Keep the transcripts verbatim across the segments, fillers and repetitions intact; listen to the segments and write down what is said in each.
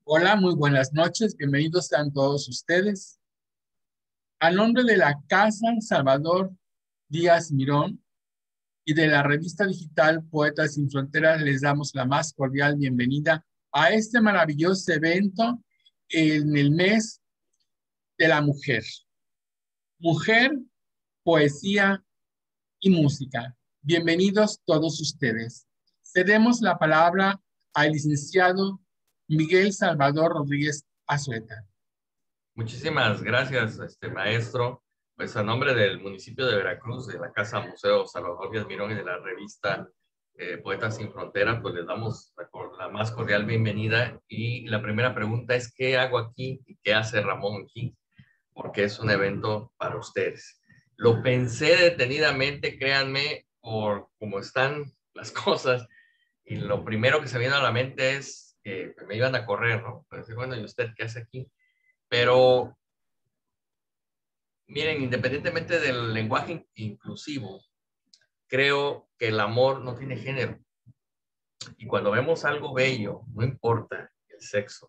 Hola, muy buenas noches. Bienvenidos sean todos ustedes. A nombre de la Casa Salvador Díaz Mirón y de la revista digital Poetas Sin Fronteras, les damos la más cordial bienvenida a este maravilloso evento en el mes de la mujer. Mujer, poesía y música. Bienvenidos todos ustedes. Cedemos la palabra al licenciado Miguel Salvador Rodríguez Azueta. Muchísimas gracias, este maestro. Pues a nombre del municipio de Veracruz, de la Casa Museo Salvador Díaz Mirón y de la revista eh, Poetas Sin Frontera, pues les damos la, la más cordial bienvenida. Y la primera pregunta es, ¿qué hago aquí y qué hace Ramón aquí? Porque es un evento para ustedes. Lo pensé detenidamente, créanme, por cómo están las cosas. Y lo primero que se me vino a la mente es que me iban a correr, ¿no? Pero bueno, ¿y usted qué hace aquí? Pero miren, independientemente del lenguaje inclusivo, creo que el amor no tiene género. Y cuando vemos algo bello, no importa el sexo,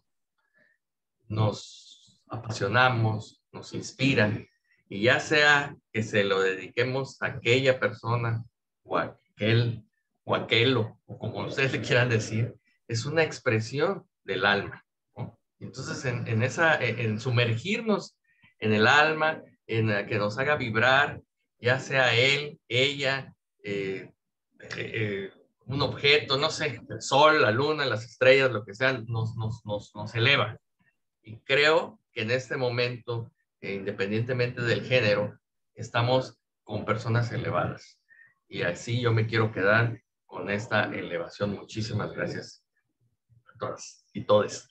nos apasionamos, nos inspira, y ya sea que se lo dediquemos a aquella persona o a aquel o aquello, o como ustedes le quieran decir, es una expresión del alma, ¿no? Entonces, en, en, esa, en sumergirnos en el alma, en la que nos haga vibrar, ya sea él, ella, eh, eh, eh, un objeto, no sé, el sol, la luna, las estrellas, lo que sea, nos, nos, nos, nos eleva. Y creo que en este momento, eh, independientemente del género, estamos con personas elevadas. Y así yo me quiero quedar con esta elevación. Muchísimas gracias a todas y todes.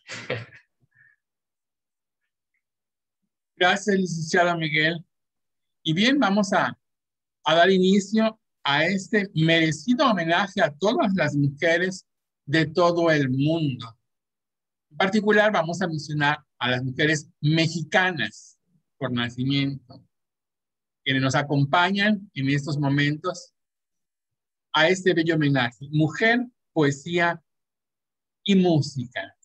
Gracias, licenciado Miguel. Y bien, vamos a, a dar inicio a este merecido homenaje a todas las mujeres de todo el mundo. En particular, vamos a mencionar a las mujeres mexicanas por nacimiento, quienes nos acompañan en estos momentos a este bello homenaje. Mujer, poesía y música.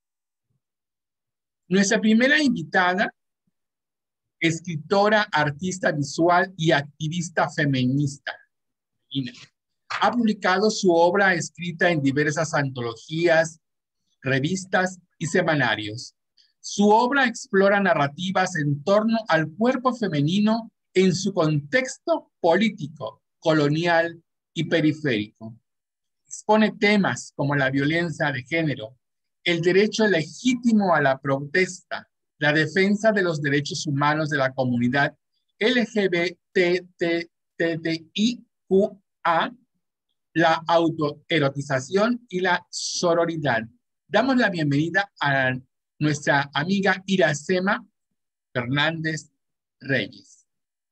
Nuestra primera invitada, escritora, artista visual y activista feminista. Ha publicado su obra escrita en diversas antologías, revistas y semanarios. Su obra explora narrativas en torno al cuerpo femenino en su contexto político, colonial y periférico. Expone temas como la violencia de género, el derecho legítimo a la protesta, la defensa de los derechos humanos de la comunidad L G B T I Q A, la autoerotización y la sororidad. Damos la bienvenida a nuestra amiga Iracema Fernández Reyes.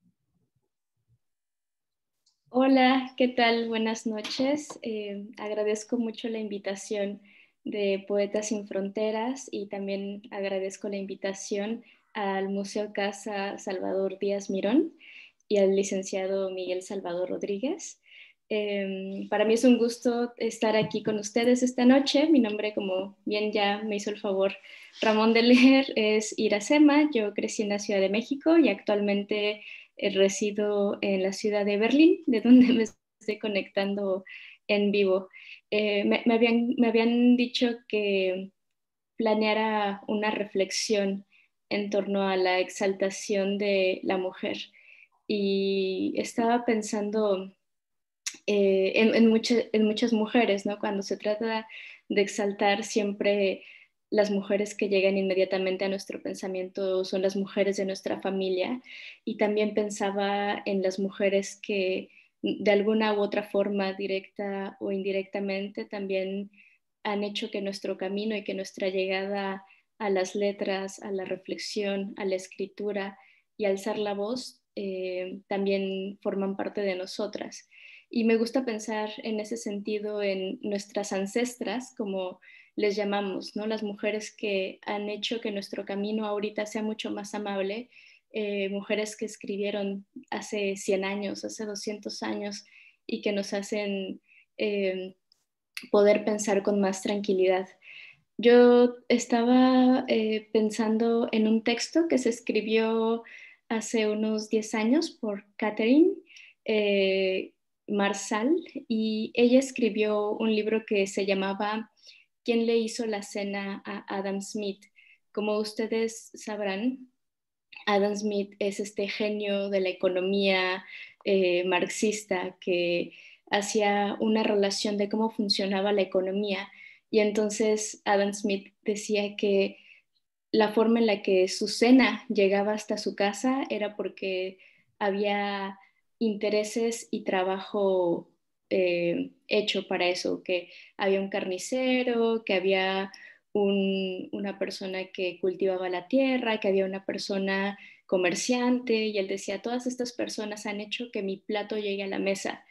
Hola, ¿qué tal? Buenas noches. Eh, agradezco mucho la invitación de Poetas Sin Fronteras y también agradezco la invitación al Museo Casa Salvador Díaz Mirón y al licenciado Miguel Salvador Rodríguez. Eh, para mí es un gusto estar aquí con ustedes esta noche. Mi nombre, como bien ya me hizo el favor Ramón de leer, es Iracema. Yo crecí en la Ciudad de México y actualmente eh, resido en la ciudad de Berlín, de donde me estoy conectando en vivo. Eh, me, me, habían, me habían dicho que planeara una reflexión en torno a la exaltación de la mujer y estaba pensando eh, en, en, mucha, en muchas mujeres, ¿no? Cuando se trata de exaltar, siempre las mujeres que llegan inmediatamente a nuestro pensamiento son las mujeres de nuestra familia, y también pensaba en las mujeres que de alguna u otra forma, directa o indirectamente, también han hecho que nuestro camino y que nuestra llegada a las letras, a la reflexión, a la escritura y alzar la voz eh, también forman parte de nosotras. Y me gusta pensar en ese sentido en nuestras ancestras, como les llamamos, ¿no? Las mujeres que han hecho que nuestro camino ahorita sea mucho más amable, eh, mujeres que escribieron hace cien años, hace doscientos años, y que nos hacen eh, poder pensar con más tranquilidad. Yo estaba eh, pensando en un texto que se escribió hace unos diez años por Catherine eh, Marsal, y ella escribió un libro que se llamaba ¿Quién le hizo la cena a Adam Smith? Como ustedes sabrán, Adam Smith es este genio de la economía eh, marxista que hacía una relación de cómo funcionaba la economía. Y entonces Adam Smith decía que la forma en la que su cena llegaba hasta su casa era porque había intereses y trabajo eh, hecho para eso, que había un carnicero, que había un, una persona que cultivaba la tierra, que había una persona comerciante, y él decía, todas estas personas han hecho que mi plato llegue a la mesa.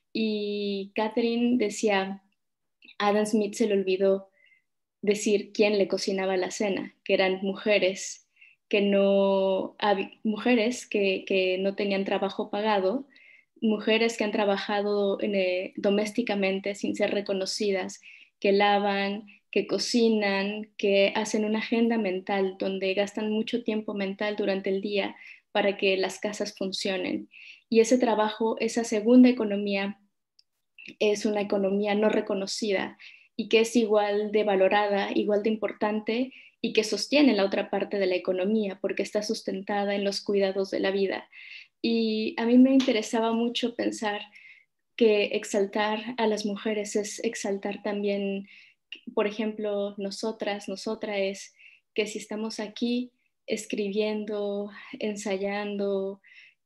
Y Catherine decía, Adam Smith se le olvidó decir quién le cocinaba la cena, que eran mujeres que no, mujeres que, que no tenían trabajo pagado, mujeres que han trabajado en, eh, domésticamente sin ser reconocidas, que lavan, que cocinan, que hacen una agenda mental donde gastan mucho tiempo mental durante el día para que las casas funcionen. Y ese trabajo, esa segunda economía, es una economía no reconocida y que es igual de valorada, igual de importante, y que sostiene la otra parte de la economía porque está sustentada en los cuidados de la vida. Y a mí me interesaba mucho pensar que exaltar a las mujeres es exaltar también, por ejemplo, nosotras, nosotras es que si estamos aquí escribiendo, ensayando,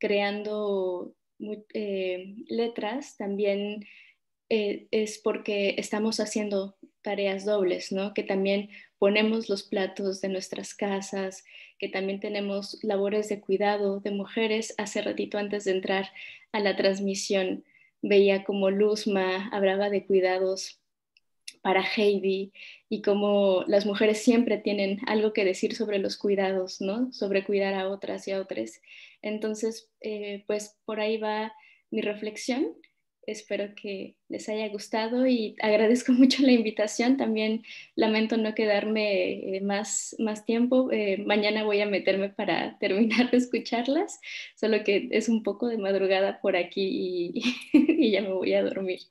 creando eh, letras, también eh, es porque estamos haciendo tareas dobles, ¿no? Que también ponemos los platos de nuestras casas, que también tenemos labores de cuidado de mujeres. Hace ratito antes de entrar a la transmisión veía como Luzma hablaba de cuidados para Heidi y cómo las mujeres siempre tienen algo que decir sobre los cuidados, ¿no? Sobre cuidar a otras y a otros. Entonces, eh, pues por ahí va mi reflexión. Espero que les haya gustado y agradezco mucho la invitación. También lamento no quedarme eh, más, más tiempo. Eh, mañana voy a meterme para terminar de escucharlas, solo que es un poco de madrugada por aquí y, y ya me voy a dormir.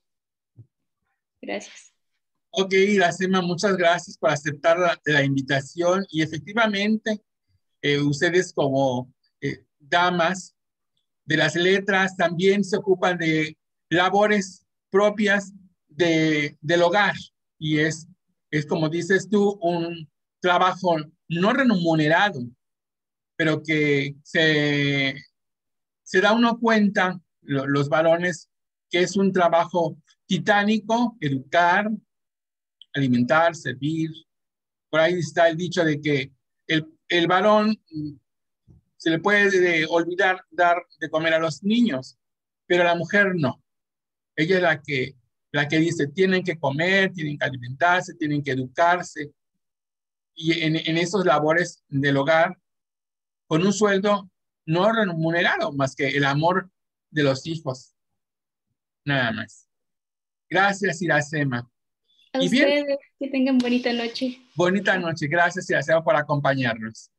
Gracias. Ok, Iracema, muchas gracias por aceptar la, la invitación y efectivamente eh, ustedes como eh, damas de las letras también se ocupan de labores propias de, del hogar y es, es, como dices tú, un trabajo no remunerado, pero que se, se da uno cuenta, lo, los varones, que es un trabajo titánico, educar, alimentar, servir. Por ahí está el dicho de que el, el varón se le puede olvidar dar de comer a los niños, pero a la mujer no. Ella es la que, la que dice, tienen que comer, tienen que alimentarse, tienen que educarse. Y en, en esos labores del hogar, con un sueldo no remunerado, más que el amor de los hijos, nada más. Gracias, Iracema. A Y bien, ustedes, que tengan bonita noche. bonita noche. Gracias, Iracema, por acompañarnos.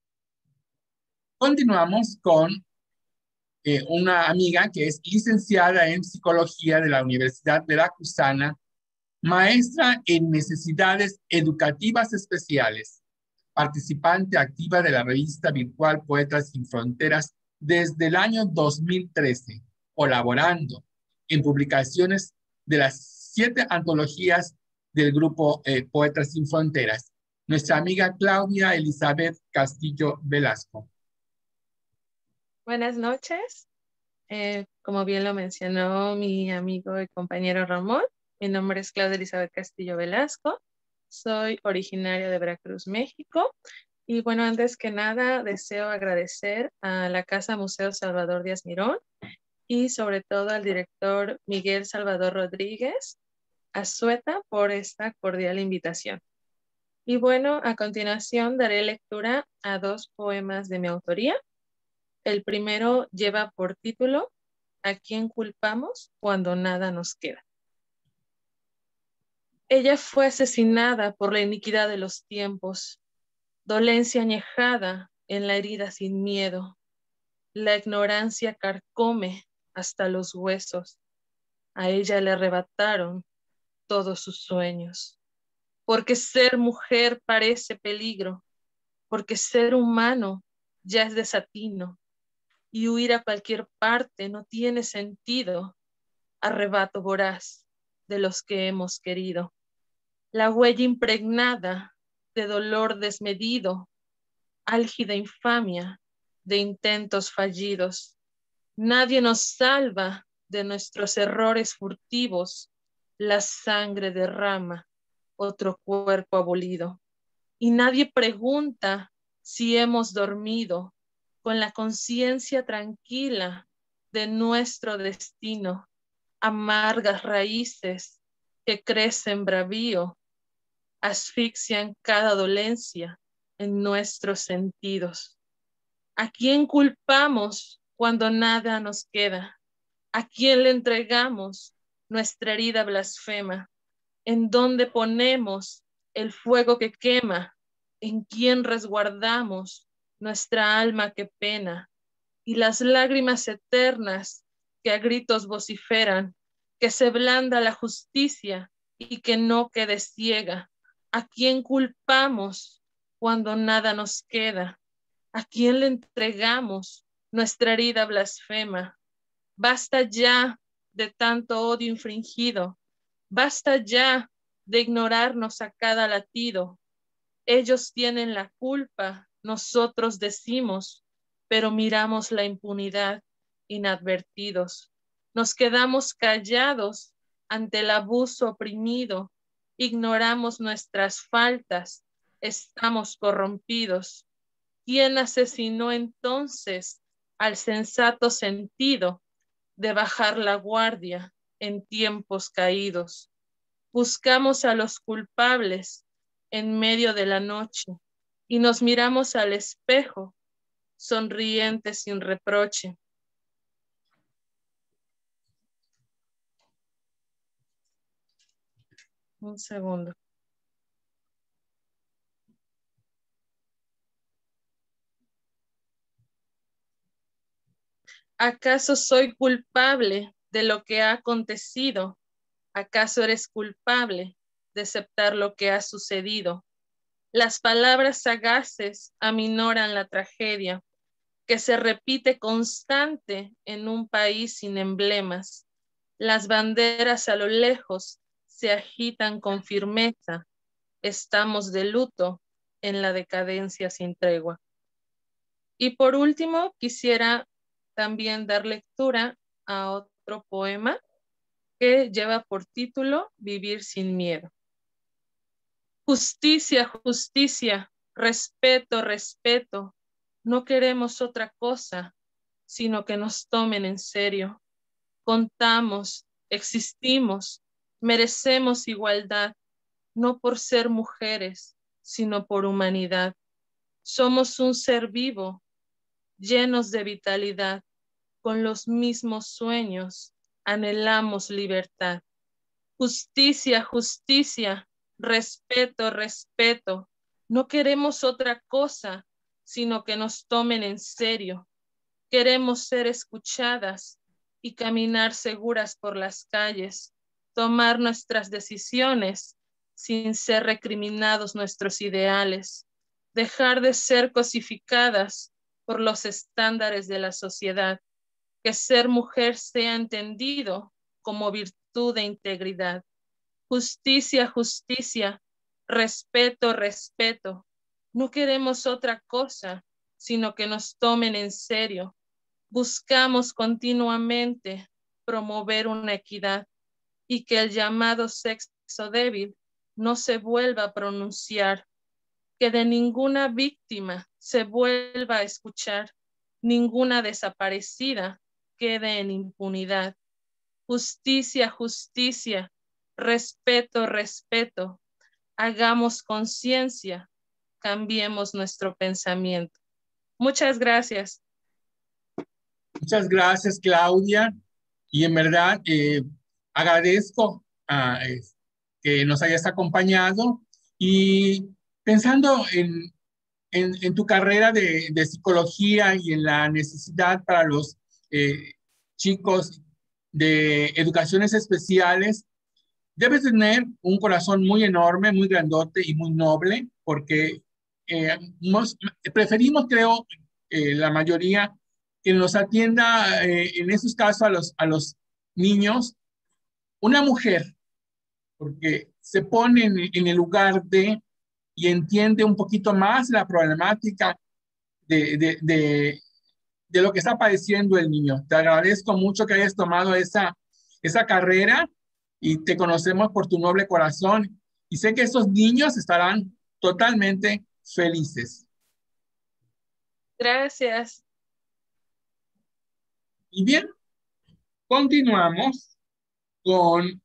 Continuamos con eh, una amiga que es licenciada en psicología de la Universidad Veracruzana, maestra en necesidades educativas especiales, participante activa de la revista virtual Poetas Sin Fronteras desde el año dos mil trece, colaborando en publicaciones de las siete antologías del grupo eh, Poetas Sin Fronteras. Nuestra amiga Claudia Elizabeth Castillo Velasco. Buenas noches. Eh, como bien lo mencionó mi amigo y compañero Ramón, mi nombre es Claudia Elizabeth Castillo Velasco. Soy originaria de Veracruz, México. Y bueno, antes que nada, deseo agradecer a la Casa Museo Salvador Díaz Mirón y sobre todo al director Miguel Salvador Rodríguez Azueta por esta cordial invitación. Y bueno, a continuación daré lectura a dos poemas de mi autoría. El primero lleva por título ¿A quién culpamos cuando nada nos queda? Ella fue asesinada por la iniquidad de los tiempos, dolencia añejada en la herida sin miedo. La ignorancia carcome hasta los huesos. A ella le arrebataron todos sus sueños. Porque ser mujer parece peligro, porque ser humano ya es desatino, y huir a cualquier parte no tiene sentido. Arrebato voraz de los que hemos querido. La huella impregnada de dolor desmedido, álgida infamia de intentos fallidos. Nadie nos salva de nuestros errores furtivos. La sangre derrama otro cuerpo abolido. Y nadie pregunta si hemos dormido con la conciencia tranquila de nuestro destino. Amargas raíces que crecen bravío asfixian cada dolencia en nuestros sentidos. ¿A quién culpamos cuando nada nos queda? ¿A quién le entregamos nuestra herida blasfema? ¿En dónde ponemos el fuego que quema? ¿En quién resguardamos nuestra alma que pena? Y las lágrimas eternas que a gritos vociferan, que se blanda la justicia y que no quede ciega. ¿A quién culpamos cuando nada nos queda? ¿A quién le entregamos nuestra herida blasfema? Basta ya de tanto odio infringido. Basta ya de ignorarnos a cada latido. Ellos tienen la culpa, nosotros decimos, pero miramos la impunidad inadvertidos. Nos quedamos callados ante el abuso oprimido. Ignoramos nuestras faltas, estamos corrompidos. ¿Quién asesinó entonces al sensato sentido de bajar la guardia en tiempos caídos? Buscamos a los culpables en medio de la noche y nos miramos al espejo, sonrientes sin reproche. Un segundo. ¿Acaso soy culpable de lo que ha acontecido? ¿Acaso eres culpable de aceptar lo que ha sucedido? Las palabras sagaces aminoran la tragedia que se repite constante en un país sin emblemas. Las banderas a lo lejos se agitan con firmeza. Estamos de luto en la decadencia sin tregua. Y por último, quisiera también dar lectura a otro poema que lleva por título Vivir sin miedo. Justicia, justicia, respeto, respeto. No queremos otra cosa, sino que nos tomen en serio. Contamos, existimos, merecemos igualdad, no por ser mujeres, sino por humanidad. Somos un ser vivo, llenos de vitalidad, con los mismos sueños, anhelamos libertad. Justicia, justicia, respeto, respeto. No queremos otra cosa, sino que nos tomen en serio. Queremos ser escuchadas y caminar seguras por las calles, tomar nuestras decisiones sin ser recriminados nuestros ideales, dejar de ser cosificadas por los estándares de la sociedad, que ser mujer sea entendido como virtud de integridad. Justicia, justicia, respeto, respeto. No queremos otra cosa, sino que nos tomen en serio. Buscamos continuamente promover una equidad y que el llamado sexo débil no se vuelva a pronunciar, que de ninguna víctima se vuelva a escuchar, ninguna desaparecida quede en impunidad. Justicia, justicia, respeto, respeto. Hagamos conciencia, cambiemos nuestro pensamiento. Muchas gracias. Muchas gracias, Claudia. Y en verdad, eh, agradezco a, que nos hayas acompañado y pensando en, en, en tu carrera de, de psicología y en la necesidad para los eh, chicos de educaciones especiales, debes tener un corazón muy enorme, muy grandote y muy noble, porque eh, nos, preferimos, creo, eh, la mayoría, que nos atienda eh, en esos casos a los, a los niños una mujer, porque se pone en, en el lugar de y entiende un poquito más la problemática de, de, de, de lo que está padeciendo el niño. Te agradezco mucho que hayas tomado esa, esa carrera y te conocemos por tu noble corazón y sé que estos niños estarán totalmente felices. Gracias. Y bien, continuamos con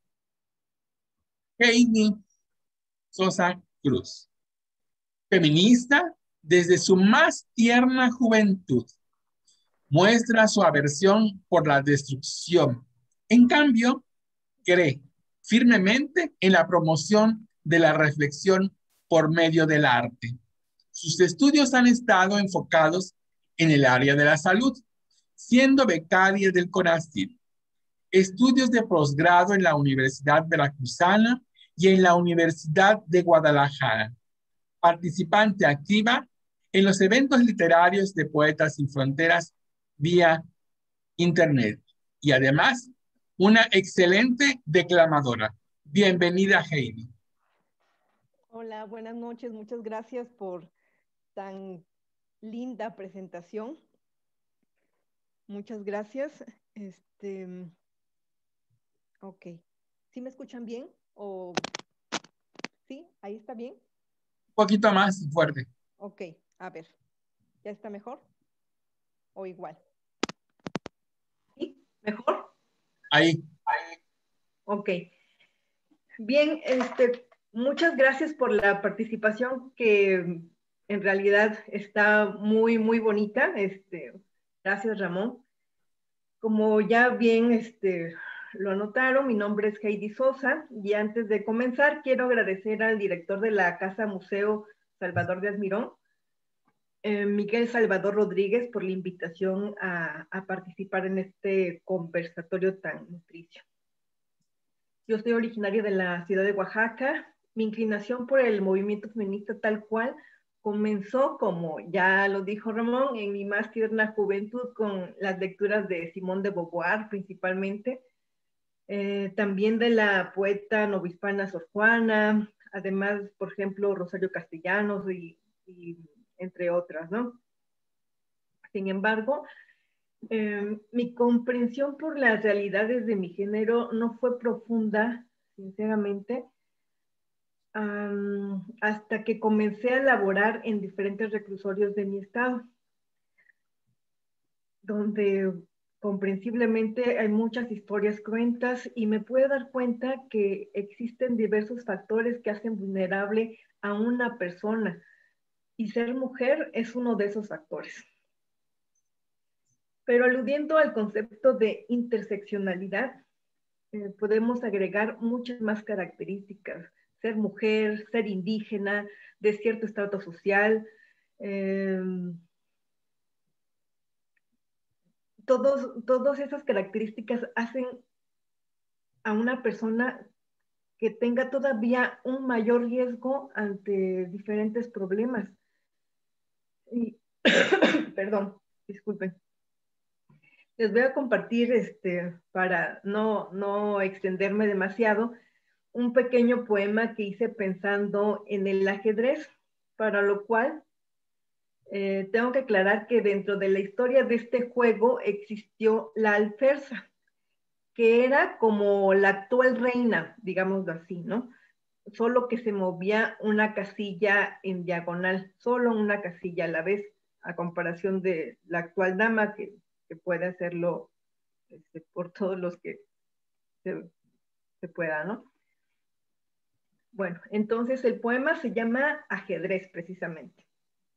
Heidi Sosa Cruz, feminista desde su más tierna juventud. Muestra su aversión por la destrucción. En cambio, cree firmemente en la promoción de la reflexión por medio del arte. Sus estudios han estado enfocados en el área de la salud, siendo becaria del CONACYT. Estudios de posgrado en la Universidad Veracruzana y en la Universidad de Guadalajara. Participante activa en los eventos literarios de Poetas Sin Fronteras vía internet y además una excelente declamadora. Bienvenida, Heidi. Hola, buenas noches. Muchas gracias por tan linda presentación. Muchas gracias. Este, ok. ¿Sí me escuchan bien? ¿O sí? ¿Ahí está bien? Un poquito más fuerte. Ok, a ver. ¿Ya está mejor? ¿O igual? ¿Sí? ¿Mejor? Ahí. Ahí. Ok. Bien, este, muchas gracias por la participación que en realidad está muy, muy bonita. Este, gracias, Ramón. Como ya bien este, lo anotaron, mi nombre es Heidi Sosa y antes de comenzar quiero agradecer al director de la Casa Museo Salvador de Almirón, eh, Miguel Salvador Rodríguez, por la invitación a, a participar en este conversatorio tan nutricio. Yo soy originaria de la ciudad de Oaxaca. Mi inclinación por el movimiento feminista tal cual comenzó, como ya lo dijo Ramón, en mi más tierna juventud con las lecturas de Simone de Beauvoir principalmente, eh, también de la poeta novohispana Sor Juana, además, por ejemplo, Rosario Castellanos y, y entre otras, ¿no? Sin embargo, eh, mi comprensión por las realidades de mi género no fue profunda, sinceramente, Um, hasta que comencé a laborar en diferentes reclusorios de mi estado, donde comprensiblemente hay muchas historias cruentas y me pude dar cuenta que existen diversos factores que hacen vulnerable a una persona y ser mujer es uno de esos factores. Pero aludiendo al concepto de interseccionalidad, eh, podemos agregar muchas más características. Ser mujer, ser indígena, de cierto estrato social, eh, todos, todas esas características hacen a una persona que tenga todavía un mayor riesgo ante diferentes problemas. Y, perdón, disculpen. Les voy a compartir, este, para no, no extenderme demasiado, un pequeño poema que hice pensando en el ajedrez, para lo cual eh, tengo que aclarar que dentro de la historia de este juego existió la alferza, que era como la actual reina, digámoslo así, ¿no? Solo que se movía una casilla en diagonal, solo una casilla a la vez, a comparación de la actual dama que, que puede hacerlo este, por todos los que se, se pueda, ¿no? Bueno, entonces el poema se llama Ajedrez, precisamente.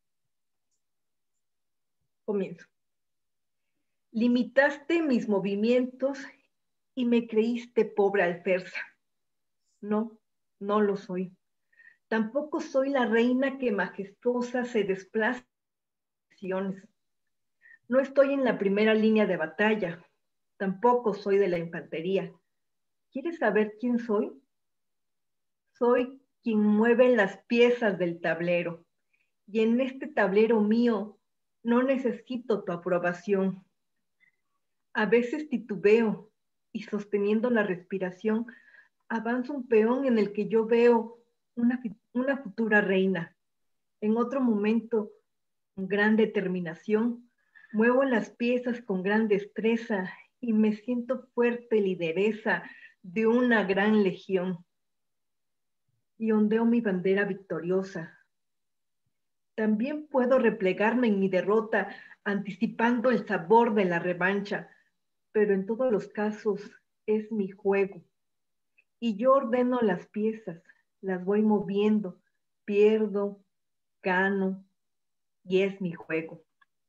Comienzo. Limitaste mis movimientos y me creíste pobre alferza. No, no lo soy. Tampoco soy la reina que majestuosa se desplaza en acciones. No estoy en la primera línea de batalla. Tampoco soy de la infantería. ¿Quieres saber quién soy? Soy quien mueve las piezas del tablero. Y en este tablero mío no necesito tu aprobación. A veces titubeo y sosteniendo la respiración avanza un peón en el que yo veo una, una futura reina. En otro momento, con gran determinación, muevo las piezas con gran destreza y me siento fuerte lideresa de una gran legión. Y ondeo mi bandera victoriosa. También puedo replegarme en mi derrota, anticipando el sabor de la revancha, pero en todos los casos es mi juego. Y yo ordeno las piezas, las voy moviendo, pierdo, gano, y es mi juego.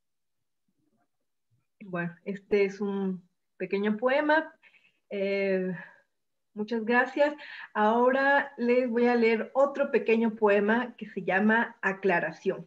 Bueno, este es un pequeño poema. Eh, muchas gracias. Ahora les voy a leer otro pequeño poema que se llama Aclaración.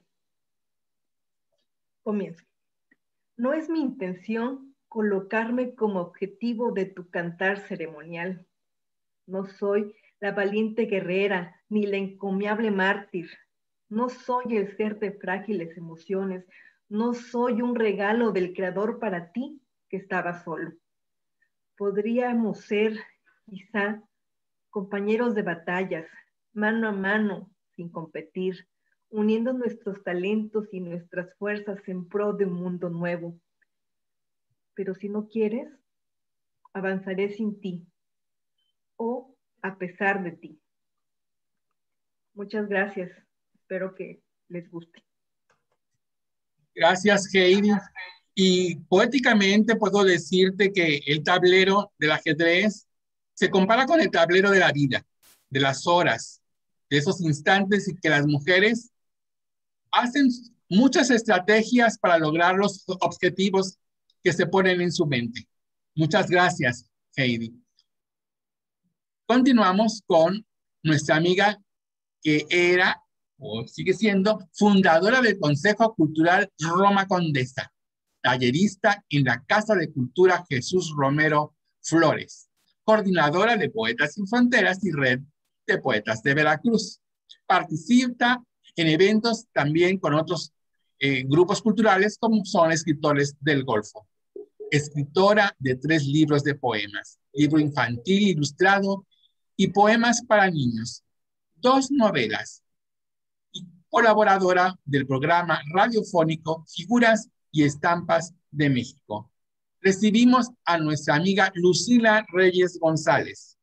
Comienzo. No es mi intención colocarme como objetivo de tu cantar ceremonial. No soy la valiente guerrera ni la encomiable mártir. No soy el ser de frágiles emociones. No soy un regalo del Creador para ti que estaba solo. Podríamos ser, quizá, compañeros de batallas, mano a mano, sin competir, uniendo nuestros talentos y nuestras fuerzas en pro de un mundo nuevo. Pero si no quieres, avanzaré sin ti o a pesar de ti. Muchas gracias. Espero que les guste. Gracias, Heidi. Y poéticamente puedo decirte que el tablero del ajedrez se compara con el tablero de la vida, de las horas, de esos instantes en que las mujeres hacen muchas estrategias para lograr los objetivos que se ponen en su mente. Muchas gracias, Heidi. Continuamos con nuestra amiga que era o sigue siendo fundadora del Consejo Cultural Roma Condesa, tallerista en la Casa de Cultura Jesús Romero Flores, coordinadora de Poetas Sin Fronteras y Red de Poetas de Veracruz. Participa en eventos también con otros eh, grupos culturales como son Escritores del Golfo. Escritora de tres libros de poemas, libro infantil ilustrado y poemas para niños, dos novelas, y colaboradora del programa radiofónico Figuras y Estampas de México. Recibimos a nuestra amiga Lucila Reyes González.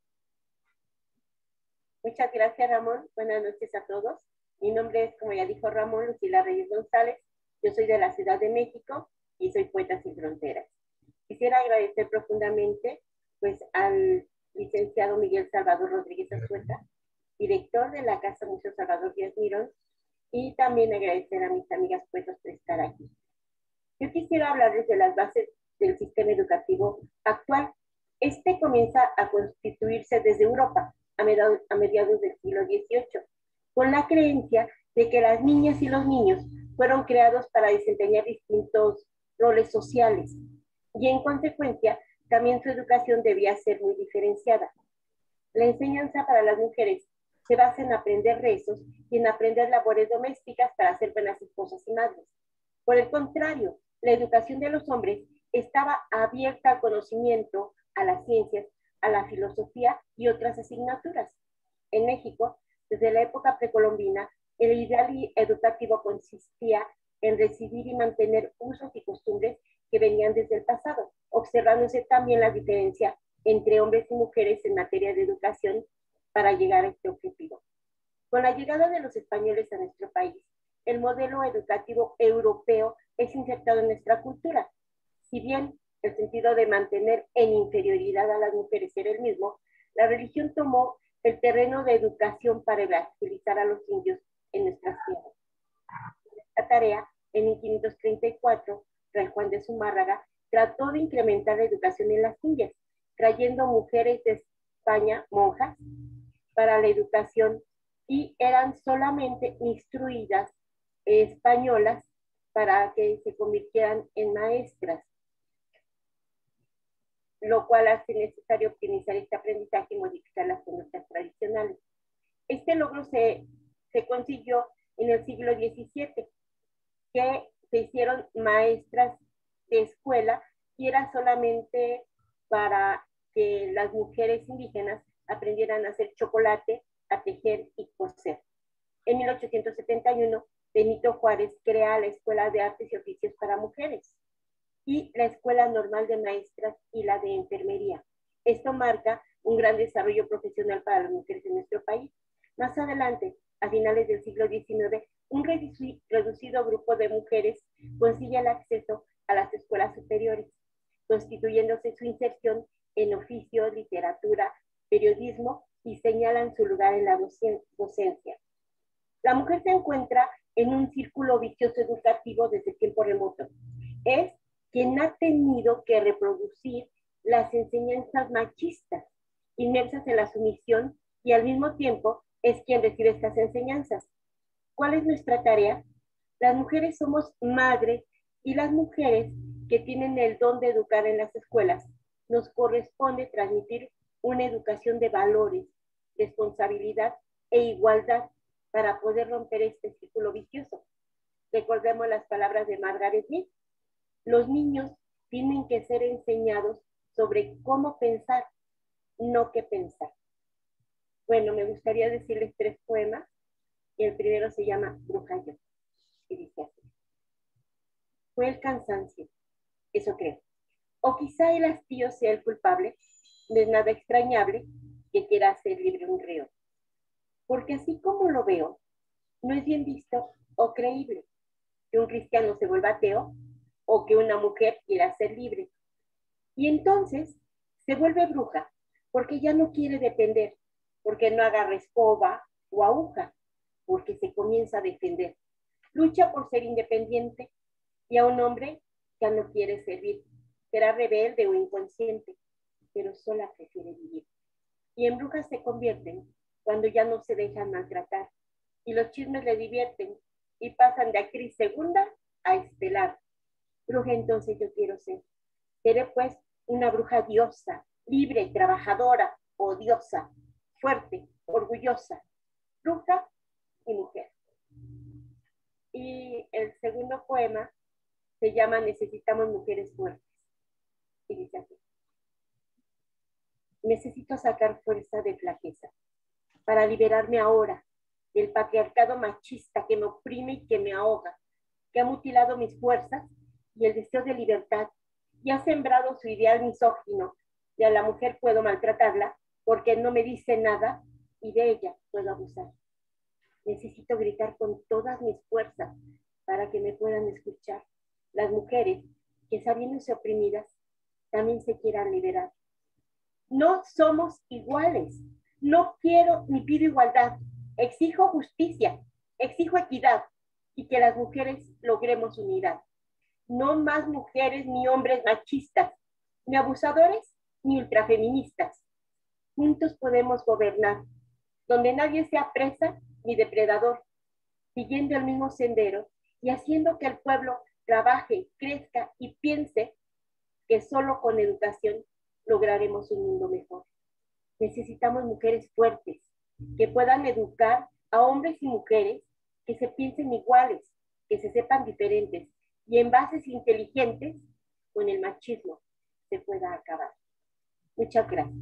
Muchas gracias, Ramón. Buenas noches a todos. Mi nombre es, como ya dijo Ramón, Lucila Reyes González. Yo soy de la Ciudad de México y soy Poeta Sin Fronteras. Quisiera agradecer profundamente pues, al licenciado Miguel Salvador Rodríguez Azueta, director de la Casa Museo Salvador Díaz Mirón, y también agradecer a mis amigas poetas por estar aquí. Yo quisiera hablarles de las bases del sistema educativo actual. Este comienza a constituirse desde Europa a mediados, a mediados del siglo dieciocho, con la creencia de que las niñas y los niños fueron creados para desempeñar distintos roles sociales, y en consecuencia también su educación debía ser muy diferenciada. La enseñanza para las mujeres se basa en aprender rezos y en aprender labores domésticas para ser buenas esposas y madres. Por el contrario, la educación de los hombres estaba abierta al conocimiento, a las ciencias, a la filosofía y otras asignaturas. En México, desde la época precolombina, el ideal educativo consistía en recibir y mantener usos y costumbres que venían desde el pasado, observándose también la diferencia entre hombres y mujeres en materia de educación para llegar a este objetivo. Con la llegada de los españoles a nuestro país, el modelo educativo europeo es insertado en nuestra cultura. Si bien el sentido de mantener en inferioridad a las mujeres era el mismo, la religión tomó el terreno de educación para evangelizar a los indios en nuestras tierras. Esta tarea, en mil quinientos treinta y cuatro, Fray Juan de Zumárraga trató de incrementar la educación en las Indias, trayendo mujeres de España, monjas, para la educación y eran solamente instruidas españolas para que se convirtieran en maestras, lo cual hace necesario optimizar este aprendizaje y modificar las conductas tradicionales. Este logro se, se consiguió en el siglo diecisiete, que se hicieron maestras de escuela y era solamente para que las mujeres indígenas aprendieran a hacer chocolate, a tejer y coser. En mil ochocientos setenta y uno, Benito Juárez crea la Escuela de Artes y Oficios para Mujeres y la Escuela Normal de Maestras y la de Enfermería. Esto marca un gran desarrollo profesional para las mujeres en nuestro país. Más adelante, a finales del siglo diecinueve, un reducido grupo de mujeres consigue el acceso a las escuelas superiores, constituyéndose su inserción en oficio, literatura, periodismo y señalan su lugar en la docencia. La mujer se encuentra en un círculo vicioso educativo desde tiempo remoto. Es quien ha tenido que reproducir las enseñanzas machistas, inmersas en la sumisión, y al mismo tiempo es quien recibe estas enseñanzas. ¿Cuál es nuestra tarea? Las mujeres somos madres y las mujeres que tienen el don de educar en las escuelas nos corresponde transmitir una educación de valores, responsabilidad e igualdad para poder romper este círculo vicioso. Recordemos las palabras de Margaret Mead. Los niños tienen que ser enseñados sobre cómo pensar, no qué pensar. Bueno, me gustaría decirles tres poemas. El primero se llama Bruja Yo, y dice así. Fue el cansancio, eso creo. O quizá el hastío sea el culpable, no es nada extrañable que quiera hacer libre un reo. Porque así como lo veo, no es bien visto o creíble que un cristiano se vuelva ateo o que una mujer quiera ser libre. Y entonces se vuelve bruja porque ya no quiere depender, porque no agarra escoba o aguja, porque se comienza a defender. Lucha por ser independiente y a un hombre ya no quiere servir. Será rebelde o inconsciente, pero sola prefiere vivir. Y en brujas se convierten cuando ya no se dejan maltratar y los chismes le divierten y pasan de actriz segunda a estelar. Bruja entonces yo quiero ser. Seré pues una bruja diosa, libre, trabajadora, odiosa, fuerte, orgullosa, bruja y mujer. Y el segundo poema se llama Necesitamos mujeres fuertes. Y dice así. Necesito sacar fuerza de flaqueza para liberarme ahora del patriarcado machista que me oprime y que me ahoga, que ha mutilado mis fuerzas y el deseo de libertad y ha sembrado su ideal misógino. Y a la mujer puedo maltratarla porque no me dice nada y de ella puedo abusar. Necesito gritar con todas mis fuerzas para que me puedan escuchar las mujeres que, sabiéndose oprimidas, también se quieran liberar. No somos iguales. No quiero ni pido igualdad. Exijo justicia, exijo equidad y que las mujeres logremos unidad. No más mujeres ni hombres machistas, ni abusadores ni ultrafeministas. Juntos podemos gobernar, donde nadie sea presa ni depredador, siguiendo el mismo sendero y haciendo que el pueblo trabaje, crezca y piense que solo con educación lograremos un mundo mejor. Necesitamos mujeres fuertes que puedan educar a hombres y mujeres que se piensen iguales, que se sepan diferentes y en bases inteligentes con el machismo se pueda acabar. Muchas gracias.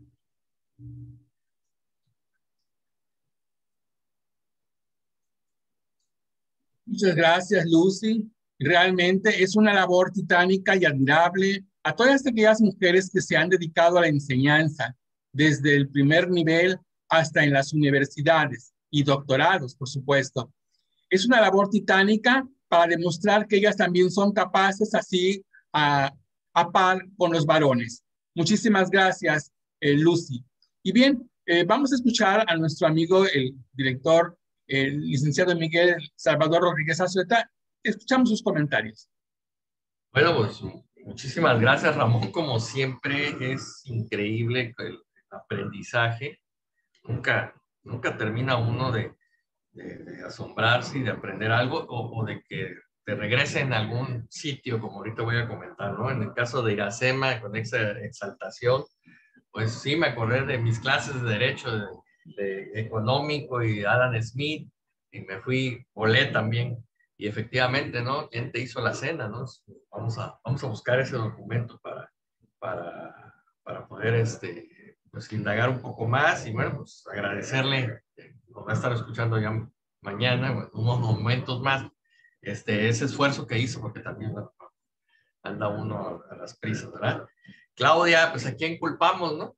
Muchas gracias, Lucy. Realmente es una labor titánica y admirable a todas aquellas mujeres que se han dedicado a la enseñanza, desde el primer nivel hasta en las universidades y doctorados, por supuesto. Es una labor titánica para demostrar que ellas también son capaces así a, a par con los varones. Muchísimas gracias, eh, Lucy. Y bien, eh, vamos a escuchar a nuestro amigo, el director, el licenciado Miguel Salvador Rodríguez Azueta. Escuchamos sus comentarios. Bueno, pues muchísimas gracias, Ramón. Como siempre, es increíble el aprendizaje. nunca, nunca termina uno de, de, de asombrarse y de aprender algo, o, o de que te regresen a algún sitio, como ahorita voy a comentar, ¿no? En el caso de Iracema, con esa exaltación, pues sí me acordé de mis clases de Derecho de, de Económico y Adam Smith, y me fui, volé también, y efectivamente, ¿no? ¿Quién te hizo la cena, no? Vamos a, vamos a buscar ese documento para, para, para poder, este, pues, indagar un poco más, y bueno, pues agradecerle, eh, nos va a estar escuchando ya mañana, bueno, unos momentos más, este, ese esfuerzo que hizo, porque también bueno, anda uno a las prisas, ¿verdad? Claudia, pues a quién culpamos, ¿no?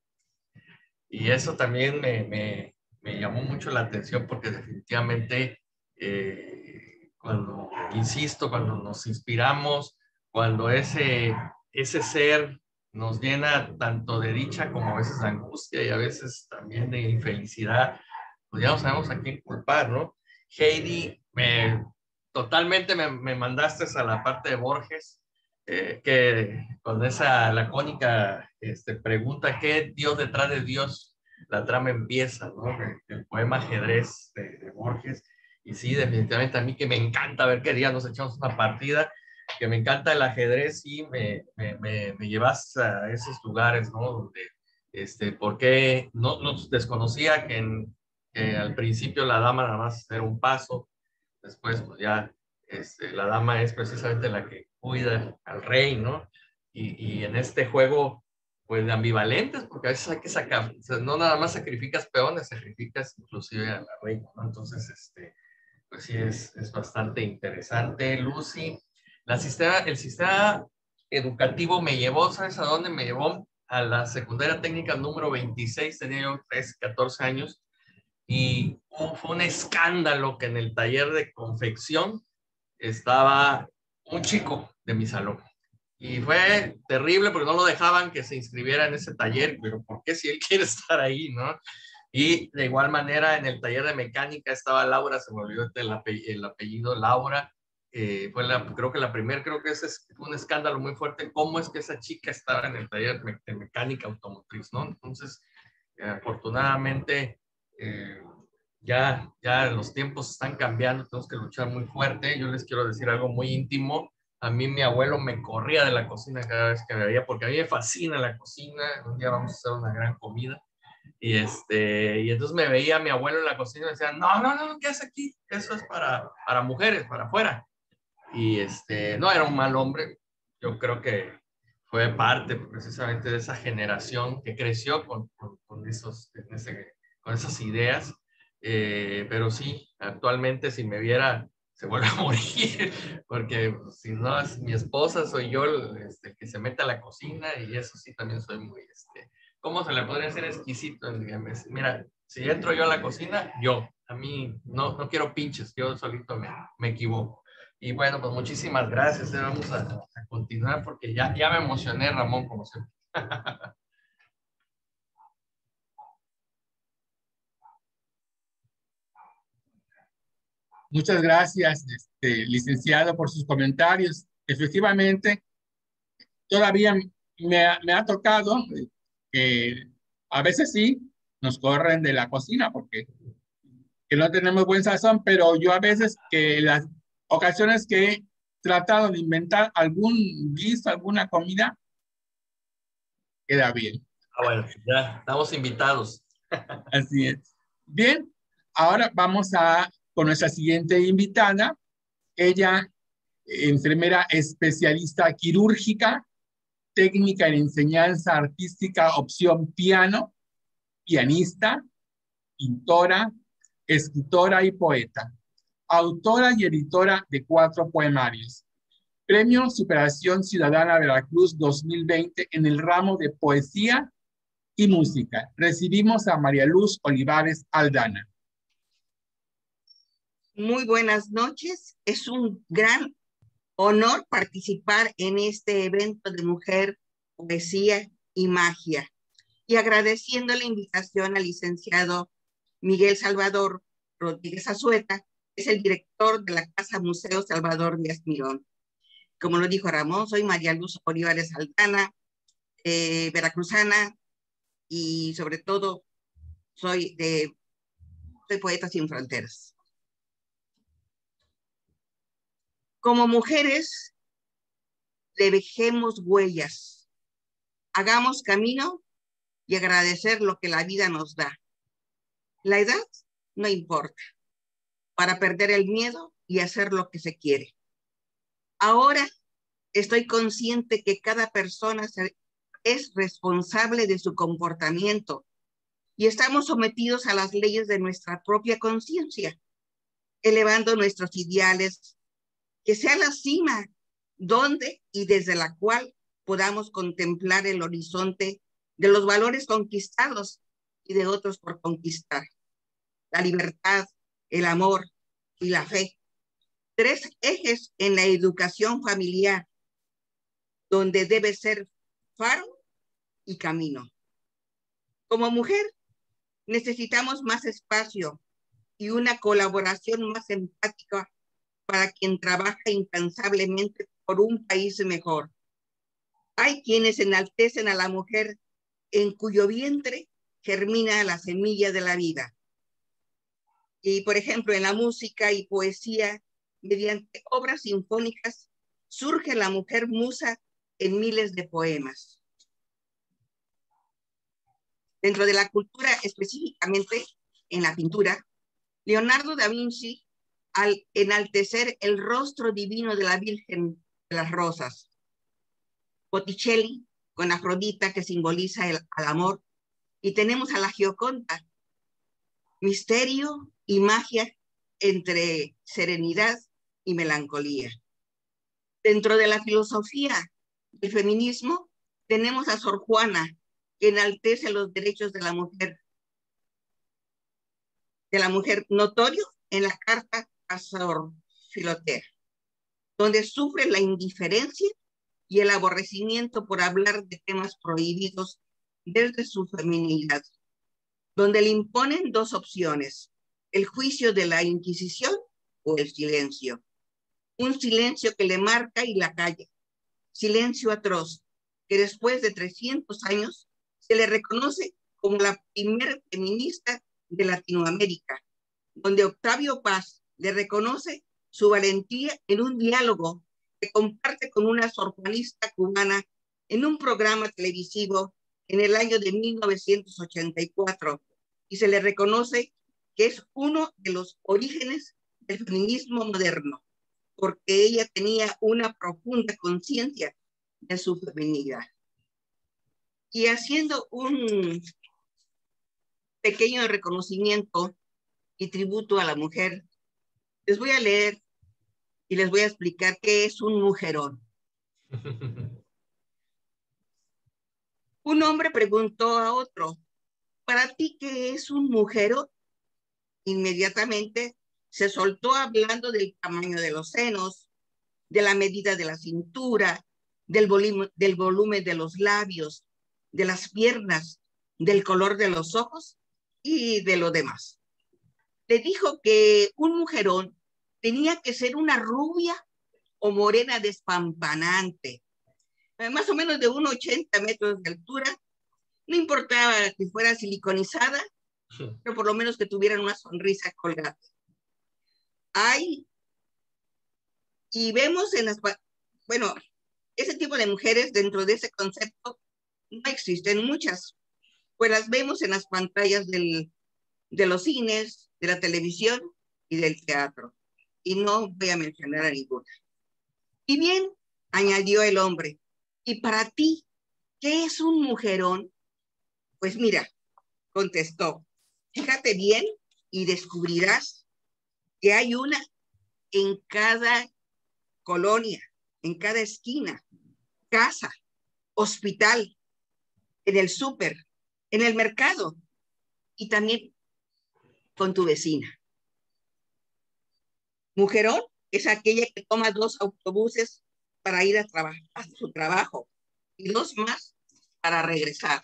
Y eso también me, me, me llamó mucho la atención porque definitivamente eh, cuando, insisto, cuando nos inspiramos, cuando ese, ese ser nos llena tanto de dicha como a veces de angustia y a veces también de infelicidad, pues ya no sabemos a quién culpar, ¿no? Heidi, me, totalmente me, me mandaste a la parte de Borges, eh, que con esa lacónica este, pregunta, ¿qué Dios detrás de Dios? La trama empieza, ¿no? El, el poema Ajedrez de, de Borges. Y sí, definitivamente a mí que me encanta ver qué día nos echamos una partida, que me encanta el ajedrez, sí, me, me, me, me llevas a esos lugares, ¿no? Donde, este, porque no, no desconocía que, en, que al principio la dama nada más era un paso, después pues ya este, la dama es precisamente la que cuida al rey, ¿no? Y, y en este juego, pues de ambivalentes, porque a veces hay que sacar, o sea, no nada más sacrificas peones, sacrificas inclusive a la reina, ¿no? Entonces, este, pues sí, es, es bastante interesante. Lucy, la sistema, el sistema educativo me llevó, ¿sabes a dónde me llevó? A la secundaria técnica número veintiséis, tenía yo trece, catorce años, y uh, fue un escándalo que en el taller de confección estaba un chico de mi salón. Y fue terrible porque no lo dejaban que se inscribiera en ese taller, pero ¿por qué si él quiere estar ahí, no? Y de igual manera en el taller de mecánica estaba Laura, se me olvidó el, apellido, el apellido Laura, eh, fue la, creo que la primera, creo que ese es un escándalo muy fuerte, cómo es que esa chica estaba en el taller de mecánica automotriz, ¿no? Entonces, eh, afortunadamente, eh, ya, ya los tiempos están cambiando, tenemos que luchar muy fuerte. Yo les quiero decir algo muy íntimo. A mí mi abuelo me corría de la cocina cada vez que me veía, porque a mí me fascina la cocina. Un día vamos a hacer una gran comida. Y, este, y entonces me veía mi abuelo en la cocina y me decía, no, no, no, ¿qué haces aquí? Eso es para, para mujeres, para afuera. Y este, no era un mal hombre. Yo creo que fue parte precisamente de esa generación que creció con, con, con, esos, ese, con esas ideas. Eh, pero sí, actualmente si me viera, se vuelve a morir, porque si no es mi esposa, soy yo el este, que se mete a la cocina, y eso sí también soy muy, este, ¿cómo se le podría hacer exquisito? Mira, si entro yo a la cocina, yo, a mí no, no quiero pinches, yo solito me, me equivoco. Y bueno, pues muchísimas gracias, vamos a, a continuar porque ya, ya me emocioné, Ramón, como siempre. Muchas gracias, este, licenciado, por sus comentarios. Efectivamente, todavía me ha, me ha tocado que a veces sí nos corren de la cocina porque que no tenemos buen sazón, pero yo a veces que las ocasiones que he tratado de inventar algún guiso, alguna comida, queda bien. Ah, bueno, ya estamos invitados. Así es. Bien, ahora vamos a con nuestra siguiente invitada. Ella, enfermera especialista quirúrgica, técnica en enseñanza artística, opción piano, pianista, pintora, escritora y poeta, autora y editora de cuatro poemarios. Premio Superación Ciudadana Veracruz dos mil veinte en el ramo de poesía y música. Recibimos a María Luz Olivares Aldana. Muy buenas noches. Es un gran honor participar en este evento de mujer, poesía y magia. Y agradeciendo la invitación al licenciado Miguel Salvador Rodríguez Azueta, es el director de la Casa Museo Salvador Díaz Mirón. Como lo dijo Ramón, soy María Luz Olivares Aldana, eh, veracruzana, y sobre todo soy de, soy Poetas Sin Fronteras. Como mujeres, dejemos huellas, hagamos camino y agradecer lo que la vida nos da. La edad no importa, para perder el miedo y hacer lo que se quiere. Ahora estoy consciente que cada persona es responsable de su comportamiento y estamos sometidos a las leyes de nuestra propia conciencia, elevando nuestros ideales, que sea la cima donde y desde la cual podamos contemplar el horizonte de los valores conquistados y de otros por conquistar. La libertad, el amor y la fe. Tres ejes en la educación familiar, donde debe ser faro y camino. Como mujer, necesitamos más espacio y una colaboración más empática para quien trabaja incansablemente por un país mejor. Hay quienes enaltecen a la mujer en cuyo vientre germina la semilla de la vida. Y, por ejemplo, en la música y poesía, mediante obras sinfónicas, surge la mujer musa en miles de poemas. Dentro de la cultura, específicamente en la pintura, Leonardo da Vinci, al enaltecer el rostro divino de la Virgen de las Rosas. Botticelli, con Afrodita, que simboliza el, al amor. Y tenemos a la Gioconda, misterio y magia entre serenidad y melancolía. Dentro de la filosofía del feminismo, tenemos a Sor Juana, que enaltece los derechos de la mujer, de la mujer notorio en la carta a Sor Filotea, donde sufre la indiferencia y el aborrecimiento por hablar de temas prohibidos desde su feminidad, donde le imponen dos opciones, el juicio de la Inquisición o el silencio. Un silencio que le marca y la calla, silencio atroz, que después de trescientos años se le reconoce como la primera feminista de Latinoamérica, donde Octavio Paz le reconoce su valentía en un diálogo que comparte con una sorjuanista cubana en un programa televisivo en el año de mil novecientos ochenta y cuatro, y se le reconoce que es uno de los orígenes del feminismo moderno, porque ella tenía una profunda conciencia de su feminidad. Y haciendo un pequeño reconocimiento y tributo a la mujer, les voy a leer y les voy a explicar qué es un mujerón. Un hombre preguntó a otro, ¿para ti qué es un mujerón? Inmediatamente se soltó hablando del tamaño de los senos, de la medida de la cintura, del volumen, del volumen de los labios, de las piernas, del color de los ojos y de lo demás. Le dijo que un mujerón tenía que ser una rubia o morena despampanante, más o menos de unos ochenta metros de altura. No importaba que fuera siliconizada, pero por lo menos que tuvieran una sonrisa colgada. Hay, y vemos en las, bueno, ese tipo de mujeres dentro de ese concepto no existen muchas, pues las vemos en las pantallas del, de los cines, de la televisión y del teatro. Y no voy a mencionar a ninguna. Y bien, añadió el hombre, ¿y para ti qué es un mujerón? Pues mira, contestó, fíjate bien y descubrirás que hay una en cada colonia, en cada esquina, casa, hospital, en el súper, en el mercado y también con tu vecina. Mujerón es aquella que toma dos autobuses para ir a, a su trabajo y dos más para regresar.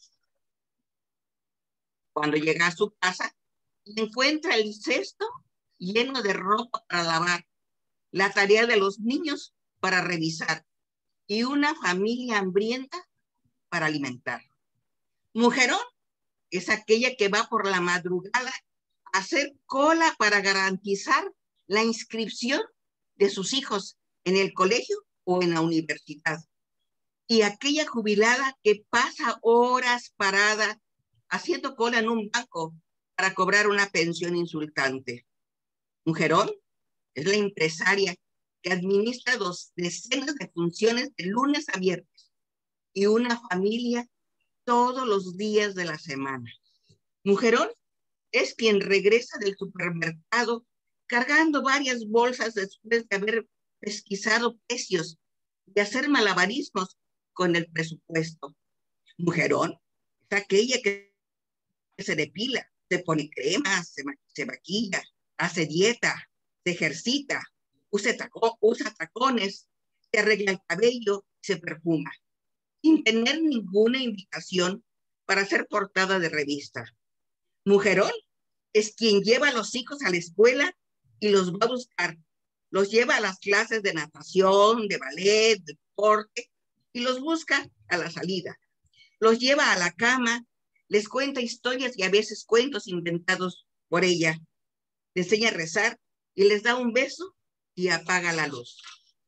Cuando llega a su casa, encuentra el cesto lleno de ropa para lavar, la tarea de los niños para revisar y una familia hambrienta para alimentar. Mujerón es aquella que va por la madrugada a hacer cola para garantizar la inscripción de sus hijos en el colegio o en la universidad. Y aquella jubilada que pasa horas parada haciendo cola en un banco para cobrar una pensión insultante. Mujerón es la empresaria que administra dos decenas de funciones de lunes a viernes y una familia todos los días de la semana. Mujerón es quien regresa del supermercado cargando varias bolsas después de haber pesquisado precios y hacer malabarismos con el presupuesto. Mujerón es aquella que se depila, se pone crema, se, se maquilla, hace dieta, se ejercita, usa, taco, usa tacones, se arregla el cabello, se perfuma, sin tener ninguna invitación para ser portada de revista. Mujerón es quien lleva a los hijos a la escuela y los va a buscar. Los lleva a las clases de natación, de ballet, de deporte, y los busca a la salida. Los lleva a la cama, les cuenta historias y a veces cuentos inventados por ella. Les enseña a rezar y les da un beso y apaga la luz.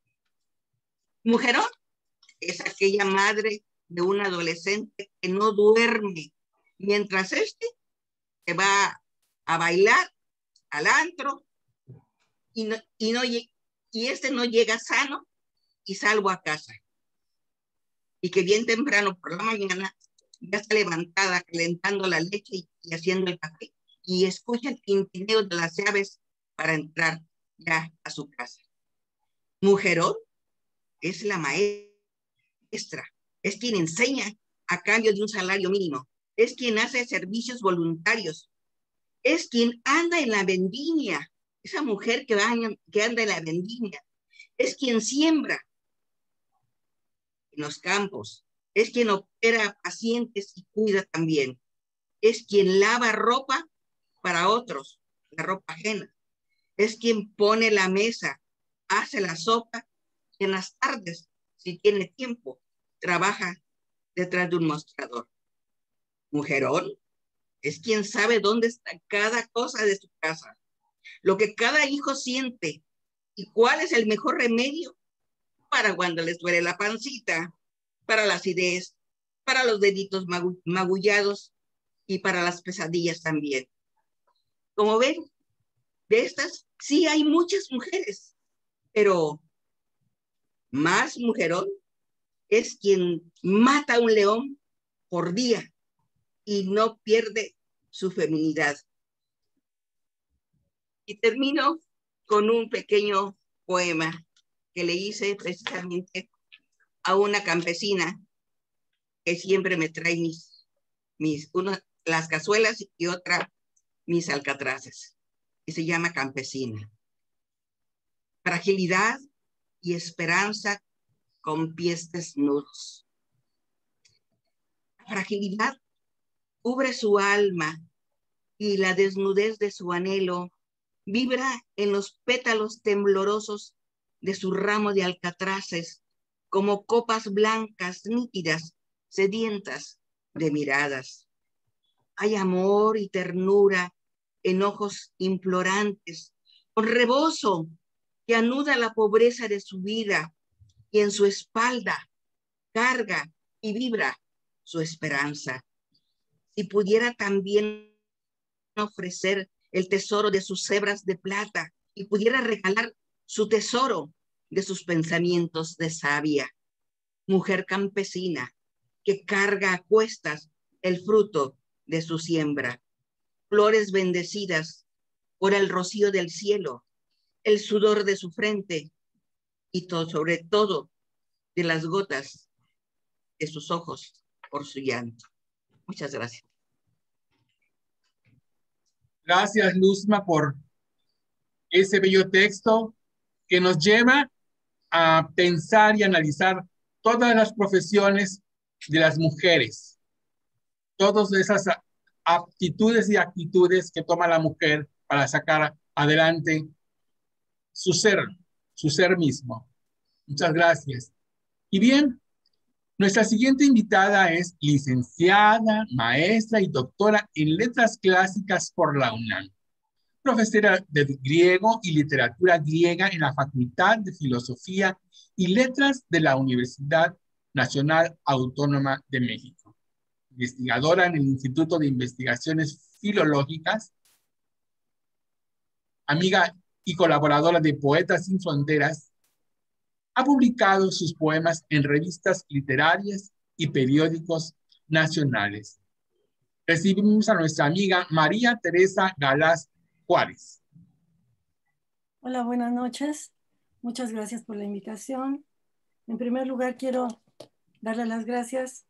Mujerón es aquella madre de un adolescente que no duerme mientras este se va a bailar al antro y, no, y, no, y este no llega sano y salvo a casa. Y que bien temprano por la mañana ya está levantada calentando la leche y, y haciendo el café y escucha el tintineo de las llaves para entrar ya a su casa. Mujerón es la maestra, es quien enseña a cambio de un salario mínimo, es quien hace servicios voluntarios, es quien anda en la vendimia, esa mujer que, va, que anda en la vendimia, es quien siembra en los campos, es quien opera pacientes y cuida también, es quien lava ropa para otros, la ropa ajena, es quien pone la mesa, hace la sopa y en las tardes, si tiene tiempo, trabaja detrás de un mostrador. Mujerón es quien sabe dónde está cada cosa de su casa, lo que cada hijo siente y cuál es el mejor remedio para cuando les duele la pancita, para la acidez, para los deditos magu magullados y para las pesadillas también. Como ven, de estas sí hay muchas mujeres, pero más mujerón es quien mata a un león por día y no pierde su feminidad. Y termino con un pequeño poema que le hice precisamente a una campesina que siempre me trae mis, mis una, las cazuelas y otra mis alcatraces. Y se llama Campesina. Fragilidad y esperanza con pies desnudos. La fragilidad cubre su alma y la desnudez de su anhelo vibra en los pétalos temblorosos de su ramo de alcatraces como copas blancas nítidas, sedientas de miradas. Hay amor y ternura en ojos implorantes, con rebozo que anuda la pobreza de su vida y en su espalda carga y vibra su esperanza. Si pudiera también ofrecer el tesoro de sus hebras de plata y pudiera regalar su tesoro de sus pensamientos de sabia. Mujer campesina que carga a cuestas el fruto de su siembra. Flores bendecidas por el rocío del cielo, el sudor de su frente y todo, sobre todo de las gotas de sus ojos por su llanto. Muchas gracias. Gracias, Luzma, por ese bello texto que nos lleva a pensar y analizar todas las profesiones de las mujeres, todas esas aptitudes y actitudes que toma la mujer para sacar adelante su ser, su ser mismo. Muchas gracias. Y bien, Nuestra siguiente invitada es licenciada, maestra y doctora en letras clásicas por la UNAM, profesora de griego y literatura griega en la Facultad de Filosofía y Letras de la Universidad Nacional Autónoma de México, investigadora en el Instituto de Investigaciones Filológicas, amiga y colaboradora de Poetas Sin Fronteras. Ha publicado sus poemas en revistas literarias y periódicos nacionales. Recibimos a nuestra amiga María Teresa Galaz Juárez. Hola, buenas noches. Muchas gracias por la invitación. En primer lugar, quiero darle las gracias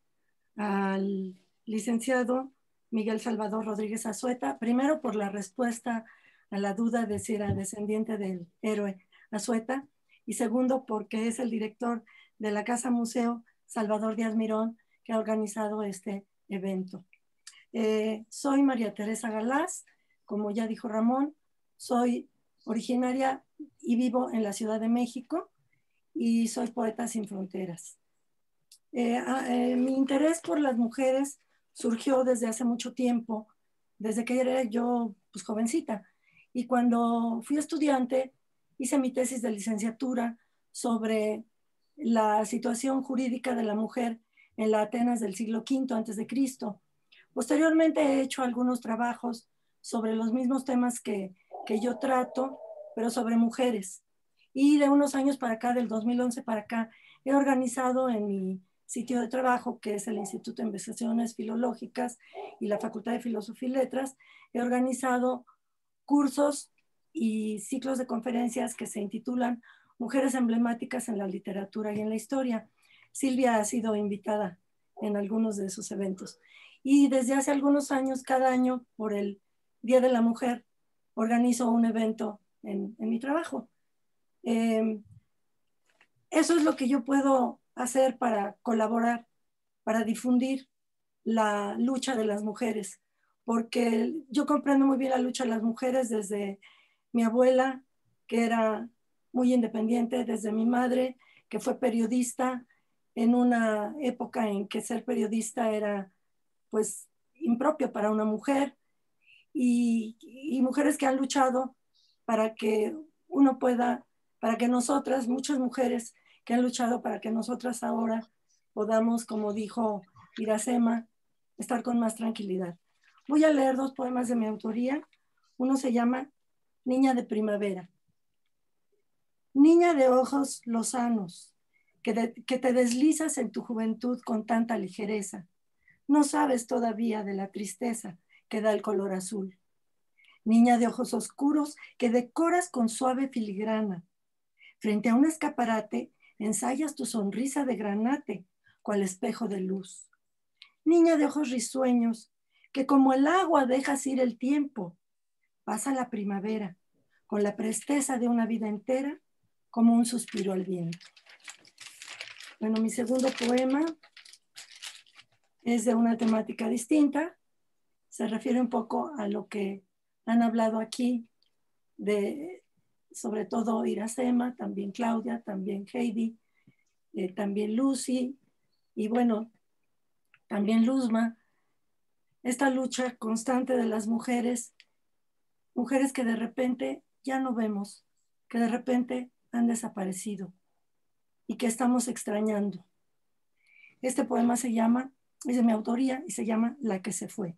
al licenciado Miguel Salvador Rodríguez Azueta, primero por la respuesta a la duda de si era descendiente del héroe Azueta, y segundo porque es el director de la Casa Museo Salvador Díaz Mirón, que ha organizado este evento. Eh, soy María Teresa Galaz, como ya dijo Ramón, soy originaria y vivo en la Ciudad de México y soy poeta sin fronteras. Eh, eh, mi interés por las mujeres surgió desde hace mucho tiempo, desde que era yo pues, jovencita, y cuando fui estudiante hice mi tesis de licenciatura sobre la situación jurídica de la mujer en la Atenas del siglo quinto antes de Cristo. Posteriormente he hecho algunos trabajos sobre los mismos temas que, que yo trato, pero sobre mujeres. Y de unos años para acá, del dos mil once para acá, he organizado en mi sitio de trabajo, que es el Instituto de Investigaciones Filológicas y la Facultad de Filosofía y Letras, he organizado cursos y ciclos de conferencias que se intitulan Mujeres emblemáticas en la literatura y en la historia. Silvia ha sido invitada en algunos de esos eventos. Y desde hace algunos años, cada año, por el Día de la Mujer, organizo un evento en, en mi trabajo. Eh, eso es lo que yo puedo hacer para colaborar, para difundir la lucha de las mujeres, porque yo comprendo muy bien la lucha de las mujeres desde mi abuela, que era muy independiente, desde mi madre, que fue periodista en una época en que ser periodista era pues impropio para una mujer, y, y mujeres que han luchado para que uno pueda, para que nosotras, muchas mujeres que han luchado para que nosotras ahora podamos, como dijo Iracema, estar con más tranquilidad. Voy a leer dos poemas de mi autoría. Uno se llama Niña de Primavera. Niña de ojos lozanos, que, de, que te deslizas en tu juventud con tanta ligereza. No sabes todavía de la tristeza que da el color azul. Niña de ojos oscuros que decoras con suave filigrana. Frente a un escaparate ensayas tu sonrisa de granate, cual espejo de luz. Niña de ojos risueños que como el agua dejas ir el tiempo. Pasa la primavera con la presteza de una vida entera como un suspiro al viento. Bueno, mi segundo poema es de una temática distinta. Se refiere un poco a lo que han hablado aquí, de, sobre todo Iracema, también Claudia, también Heidi, eh, también Lucy, y bueno, también Luzma. Esta lucha constante de las mujeres, mujeres que de repente ya no vemos, que de repente han desaparecido y que estamos extrañando. Este poema se llama, es de mi autoría y se llama La que se fue.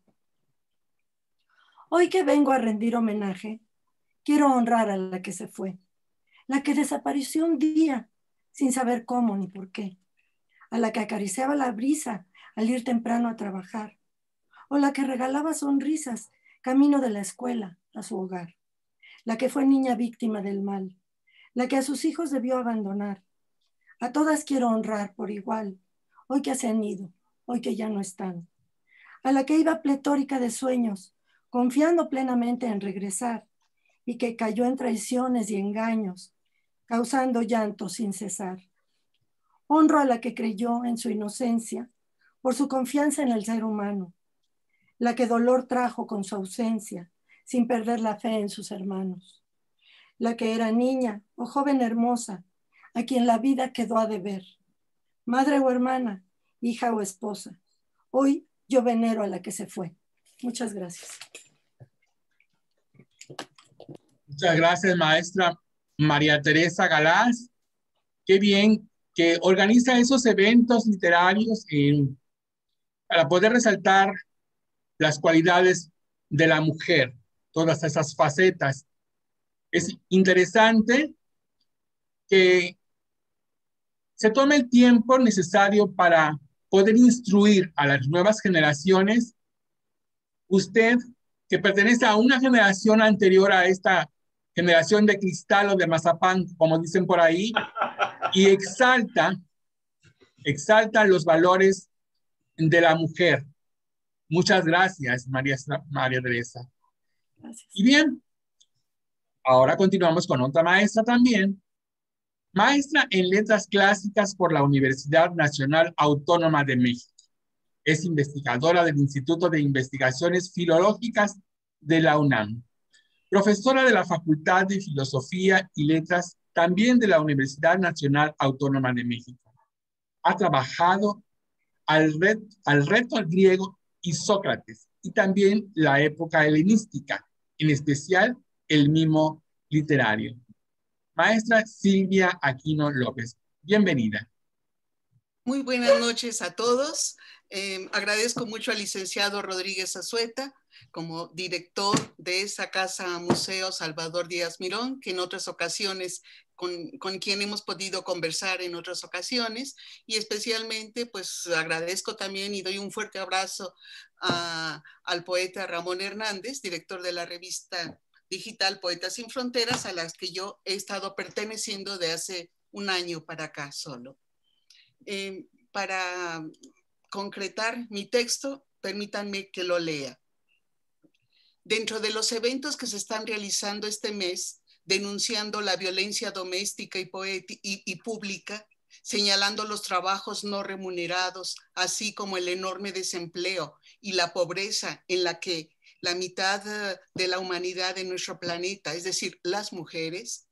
Hoy que vengo a rendir homenaje, quiero honrar a la que se fue, la que desapareció un día sin saber cómo ni por qué, a la que acariciaba la brisa al ir temprano a trabajar, o la que regalaba sonrisas camino de la escuela a su hogar, la que fue niña víctima del mal, la que a sus hijos debió abandonar. A todas quiero honrar por igual, hoy que se han ido, hoy que ya no están. A la que iba pletórica de sueños, confiando plenamente en regresar, y que cayó en traiciones y engaños, causando llanto sin cesar. Honro a la que creyó en su inocencia, por su confianza en el ser humano, la que dolor trajo con su ausencia, sin perder la fe en sus hermanos. La que era niña o joven hermosa, a quien la vida quedó a deber, madre o hermana, hija o esposa. Hoy yo venero a la que se fue. Muchas gracias. Muchas gracias, maestra María Teresa Galaz. Qué bien que organiza esos eventos literarios eh, para poder resaltar las cualidades de la mujer, todas esas facetas. Es interesante que se tome el tiempo necesario para poder instruir a las nuevas generaciones. Usted, que pertenece a una generación anterior a esta generación de cristal o de mazapán, como dicen por ahí, y exalta, exalta los valores de la mujer. Muchas gracias, María, María Teresa. Gracias. Y bien, ahora continuamos con otra maestra también. Maestra en Letras Clásicas por la Universidad Nacional Autónoma de México. Es investigadora del Instituto de Investigaciones Filológicas de la UNAM. Profesora de la Facultad de Filosofía y Letras, también de la Universidad Nacional Autónoma de México. Ha trabajado al, ret, al reto griego y Sócrates, y también la época helenística, en especial el mimo literario. Maestra Silvia Aquino López, bienvenida. Muy buenas noches a todos. Eh, agradezco mucho al licenciado Rodríguez Azueta como director de esa Casa Museo Salvador Díaz Mirón, que en otras ocasiones, con, con quien hemos podido conversar en otras ocasiones, y especialmente pues agradezco también y doy un fuerte abrazo a, al poeta Ramón Hernández, director de la revista digital Poetas Sin Fronteras, a las que yo he estado perteneciendo de hace un año para acá solo. Eh, para concretar mi texto, permítanme que lo lea. Dentro de los eventos que se están realizando este mes, denunciando la violencia doméstica y, y, y pública, señalando los trabajos no remunerados, así como el enorme desempleo y la pobreza en la que la mitad de la humanidad de nuestro planeta, es decir, las mujeres,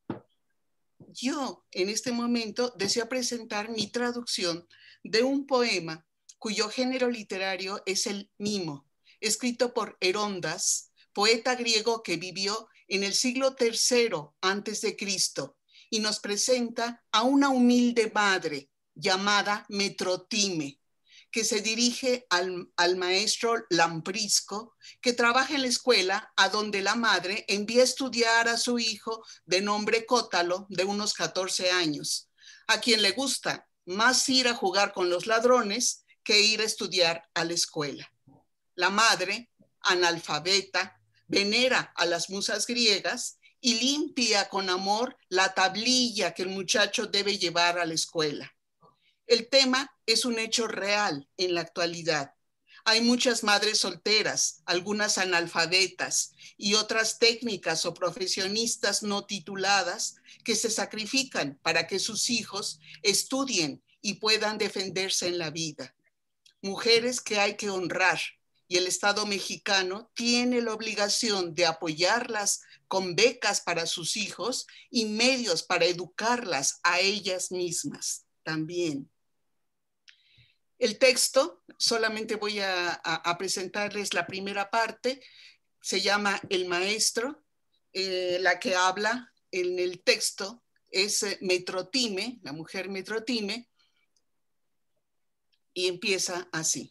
yo en este momento deseo presentar mi traducción de un poema cuyo género literario es el mimo, escrito por Herondas, poeta griego que vivió en el siglo tercero antes de Cristo, y nos presenta a una humilde madre llamada Metrotime, que se dirige al, al maestro Lamprisco, que trabaja en la escuela a donde la madre envía a estudiar a su hijo de nombre Cótalo, de unos catorce años, a quien le gusta más ir a jugar con los ladrones que ir a estudiar a la escuela. La madre, analfabeta, venera a las musas griegas y limpia con amor la tablilla que el muchacho debe llevar a la escuela. El tema es un hecho real en la actualidad. Hay muchas madres solteras, algunas analfabetas y otras técnicas o profesionistas no tituladas que se sacrifican para que sus hijos estudien y puedan defenderse en la vida. Mujeres que hay que honrar, y el Estado mexicano tiene la obligación de apoyarlas con becas para sus hijos y medios para educarlas a ellas mismas también. El texto, solamente voy a, a, a presentarles la primera parte, se llama El Maestro. Eh, la que habla en el texto es Metrotime, la mujer Metrotime, y empieza así.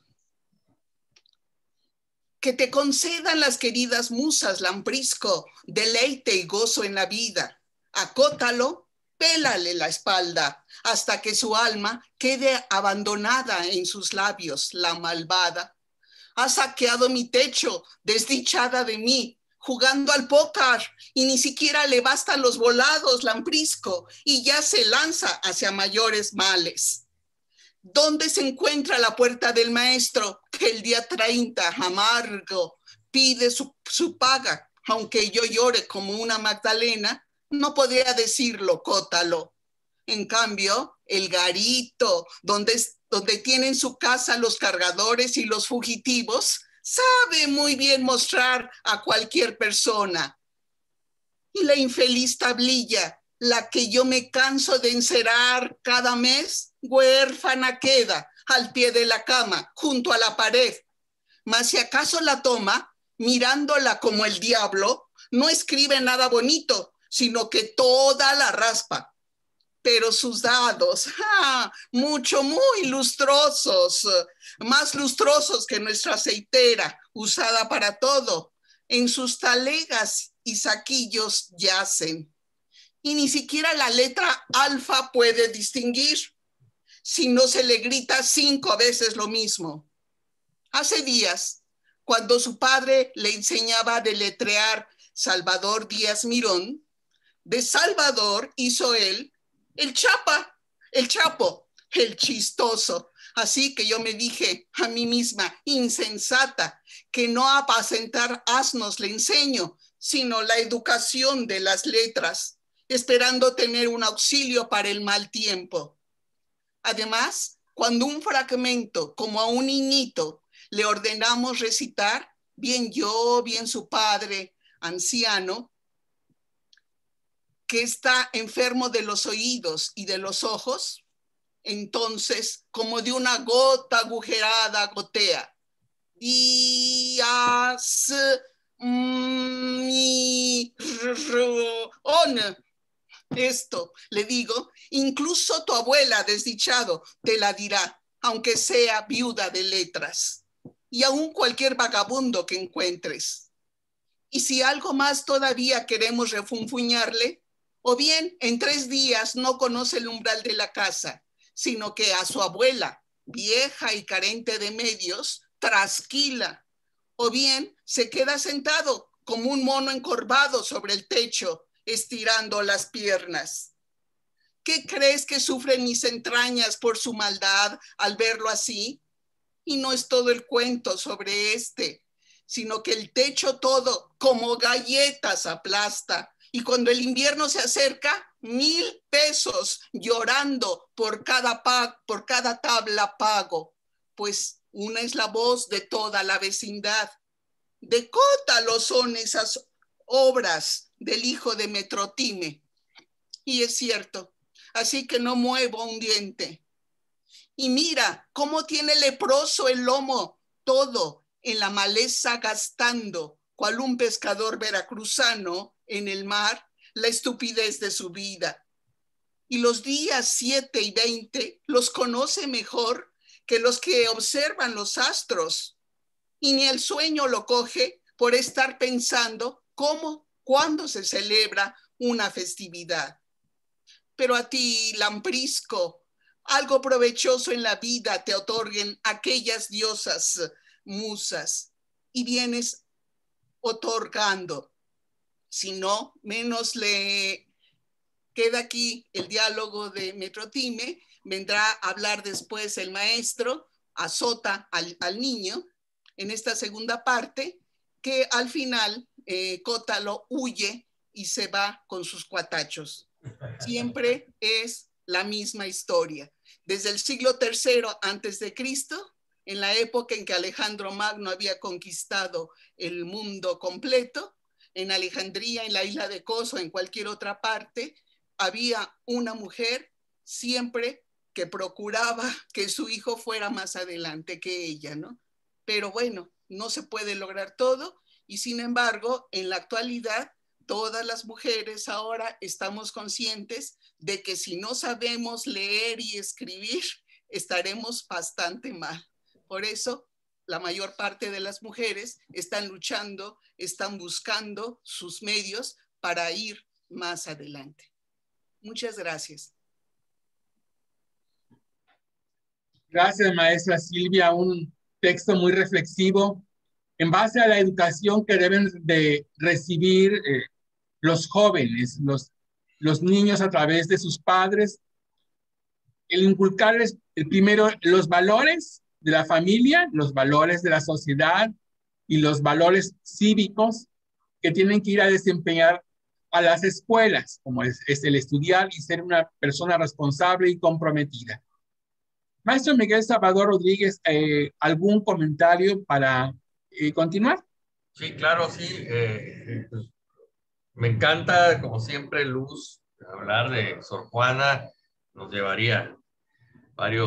Que te concedan las queridas musas, Lamprisco, deleite y gozo en la vida. Acótalo, pélale la espalda, hasta que su alma quede abandonada en sus labios, la malvada. Ha saqueado mi techo, desdichada de mí, jugando al pócar, y ni siquiera le bastan los volados, Lamprisco, y ya se lanza hacia mayores males. ¿Dónde se encuentra la puerta del maestro que el día treinta, amargo, pide su, su paga? Aunque yo llore como una Magdalena, no podría decirlo, Cótalo. En cambio, el garito, donde, donde tienen su casa los cargadores y los fugitivos, sabe muy bien mostrar a cualquier persona. Y la infeliz tablilla, la que yo me canso de encerar cada mes, huérfana queda, al pie de la cama, junto a la pared. Mas si acaso la toma, mirándola como el diablo, no escribe nada bonito, sino que toda la raspa. Pero sus dados, ¡ah!, mucho, muy lustrosos, más lustrosos que nuestra aceitera, usada para todo, en sus talegas y saquillos yacen. Y ni siquiera la letra alfa puede distinguir, si no se le grita cinco veces lo mismo. Hace días, cuando su padre le enseñaba a deletrear Salvador Díaz Mirón, de Salvador hizo él el chapa, el chapo, el chistoso. Así que yo me dije a mí misma, insensata, que no a apacentar asnos le enseño, sino la educación de las letras, esperando tener un auxilio para el mal tiempo. Además, cuando un fragmento, como a un niñito, le ordenamos recitar, bien yo, bien su padre, anciano, que está enfermo de los oídos y de los ojos, entonces, como de una gota agujerada gotea. Días, mi, on. Esto, le digo, incluso tu abuela, desdichado, te la dirá, aunque sea viuda de letras, y aún cualquier vagabundo que encuentres. Y si algo más todavía queremos refunfuñarle, o bien en tres días no conoce el umbral de la casa, sino que a su abuela, vieja y carente de medios, trasquila, o bien se queda sentado como un mono encorvado sobre el techo, estirando las piernas. ¿Qué crees que sufren mis entrañas por su maldad al verlo así? Y no es todo el cuento sobre este, sino que el techo todo como galletas aplasta. Y cuando el invierno se acerca, mil pesos llorando por cada, pa- por cada tabla pago, pues una es la voz de toda la vecindad. De Cótalo son esas obras del hijo de Metrotime. Y es cierto, así que no muevo un diente. Y mira cómo tiene leproso el lomo todo en la maleza gastando, cual un pescador veracruzano en el mar, la estupidez de su vida. Y los días siete y veinte los conoce mejor que los que observan los astros. Y ni el sueño lo coge por estar pensando cómo, cuándo se celebra una festividad. Pero a ti, Lamprisco, algo provechoso en la vida te otorguen aquellas diosas musas y vienes otorgando. Si no, menos le queda aquí el diálogo de Metrotime, vendrá a hablar después el maestro, azota al, al niño en esta segunda parte, que al final eh, Cótalo huye y se va con sus cuatachos. Siempre es la misma historia. Desde el siglo tercero antes de Cristo, en la época en que Alejandro Magno había conquistado el mundo completo, en Alejandría, en la isla de Coso, en cualquier otra parte, había una mujer siempre que procuraba que su hijo fuera más adelante que ella, ¿no? Pero bueno, no se puede lograr todo y sin embargo, en la actualidad, todas las mujeres ahora estamos conscientes de que si no sabemos leer y escribir, estaremos bastante mal. Por eso, la mayor parte de las mujeres están luchando, están buscando sus medios para ir más adelante. Muchas gracias. Gracias, maestra Silvia. Un texto muy reflexivo en base a la educación que deben de recibir eh, los jóvenes, los, los niños a través de sus padres. El inculcarles, el primero, los valores de la familia, los valores de la sociedad y los valores cívicos que tienen que ir a desempeñar a las escuelas, como es, es el estudiar y ser una persona responsable y comprometida. Maestro Miguel Salvador Rodríguez, eh, ¿algún comentario para eh, continuar? Sí, claro, sí. Eh, pues, me encanta, como siempre, Luz, hablar de Sor Juana. Nos llevaría varios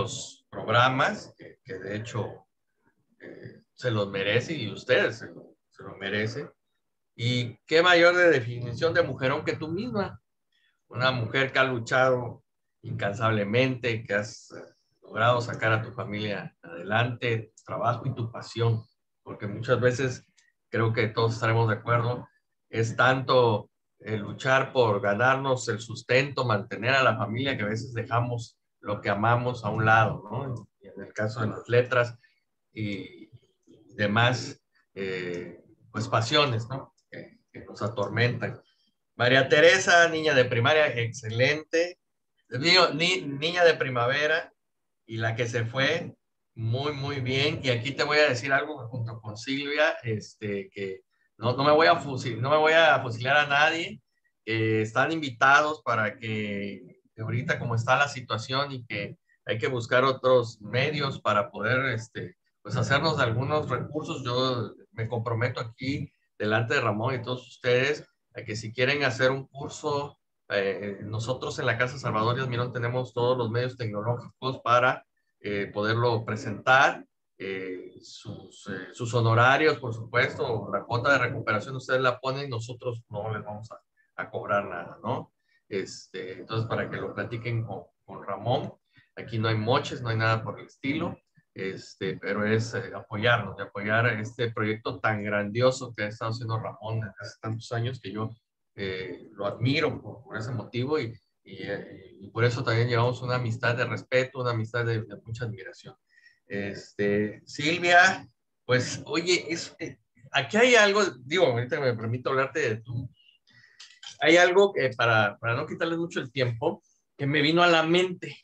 programas, que, que de hecho eh, se los merece y ustedes se lo, se lo merecen. Y qué mayor de definición de mujerón que tú misma. Una mujer que ha luchado incansablemente, que has eh, logrado sacar a tu familia adelante, tu trabajo y tu pasión. Porque muchas veces, creo que todos estaremos de acuerdo, es tanto eh, luchar por ganarnos el sustento, mantener a la familia, que a veces dejamos lo que amamos a un lado, ¿no? Y en el caso de las letras y demás, eh, pues pasiones, ¿no? Que, que nos atormentan. María Teresa, niña de primaria, excelente. Digo, ni, niña de primavera, y la que se fue, muy, muy bien. Y aquí te voy a decir algo junto con Silvia, este, que no, no, me voy a fusil, no me voy a fusilar a nadie. Eh, están invitados para que, que ahorita como está la situación y que hay que buscar otros medios para poder este, pues hacernos de algunos recursos. Yo me comprometo aquí delante de Ramón y todos ustedes a que si quieren hacer un curso, eh, nosotros en la Casa Salvador Díaz Mirón tenemos todos los medios tecnológicos para eh, poderlo presentar, eh, sus, eh, sus honorarios, por supuesto, la cuota de recuperación ustedes la ponen, nosotros no les vamos a, a cobrar nada, ¿no? Este, entonces, para que lo platiquen con, con Ramón, aquí no hay moches, no hay nada por el estilo. Este, pero es eh, apoyarnos, de apoyar este proyecto tan grandioso que ha estado haciendo Ramón desde hace tantos años, que yo eh, lo admiro por, por ese motivo y, y, eh, y por eso también llevamos una amistad de respeto, una amistad de, de mucha admiración. Este, Silvia, pues oye, es, eh, aquí hay algo, digo, ahorita me permito hablarte de tú, hay algo que para, para no quitarles mucho el tiempo, que me vino a la mente.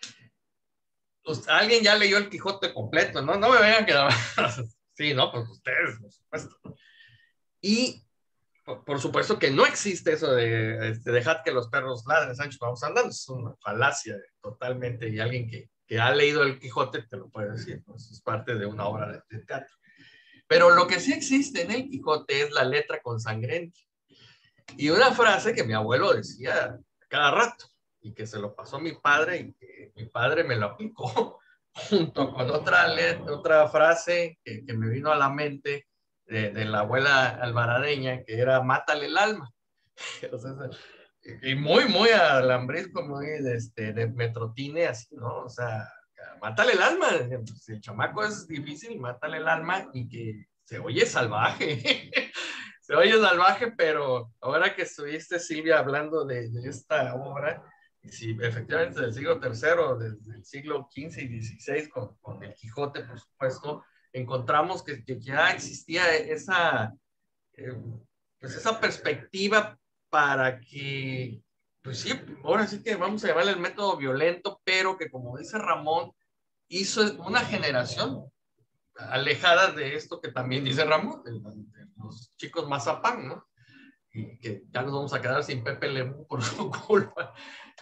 Pues, alguien ya leyó el Quijote completo, ¿no? No me vengan que... Sí, no, pues ustedes, por supuesto. Y, por, por supuesto que no existe eso de este, dejad que los perros ladren, Sancho, vamos andando. Es una falacia totalmente. Y alguien que, que ha leído el Quijote te lo puede decir, ¿no? Es parte de una obra de, de teatro. Pero lo que sí existe en el Quijote es la letra consangrenta. Y una frase que mi abuelo decía cada rato, y que se lo pasó a mi padre, y que mi padre me lo aplicó junto con otra, letra, otra frase que, que me vino a la mente de, de la abuela alvaradeña, que era mátale el alma. O sea, y muy, muy alambrisco, muy de, este, de metrotine, así, ¿no? O sea, mátale el alma. Si el chamaco es difícil, mátale el alma, y que se oye salvaje. Se oye salvaje, pero ahora que estuviste, Silvia, hablando de, de esta obra, sí, efectivamente del siglo tercero, desde el siglo quince y dieciséis, con, con el Quijote, por supuesto, encontramos que, que ya existía esa, eh, pues esa perspectiva para que, pues sí, ahora sí que vamos a llamarle el método violento, pero que, como dice Ramón, hizo una generación alejada de esto que también dice Ramón, de, de los chicos mazapán, ¿no? Y que ya nos vamos a quedar sin Pepe Lemú por su culpa.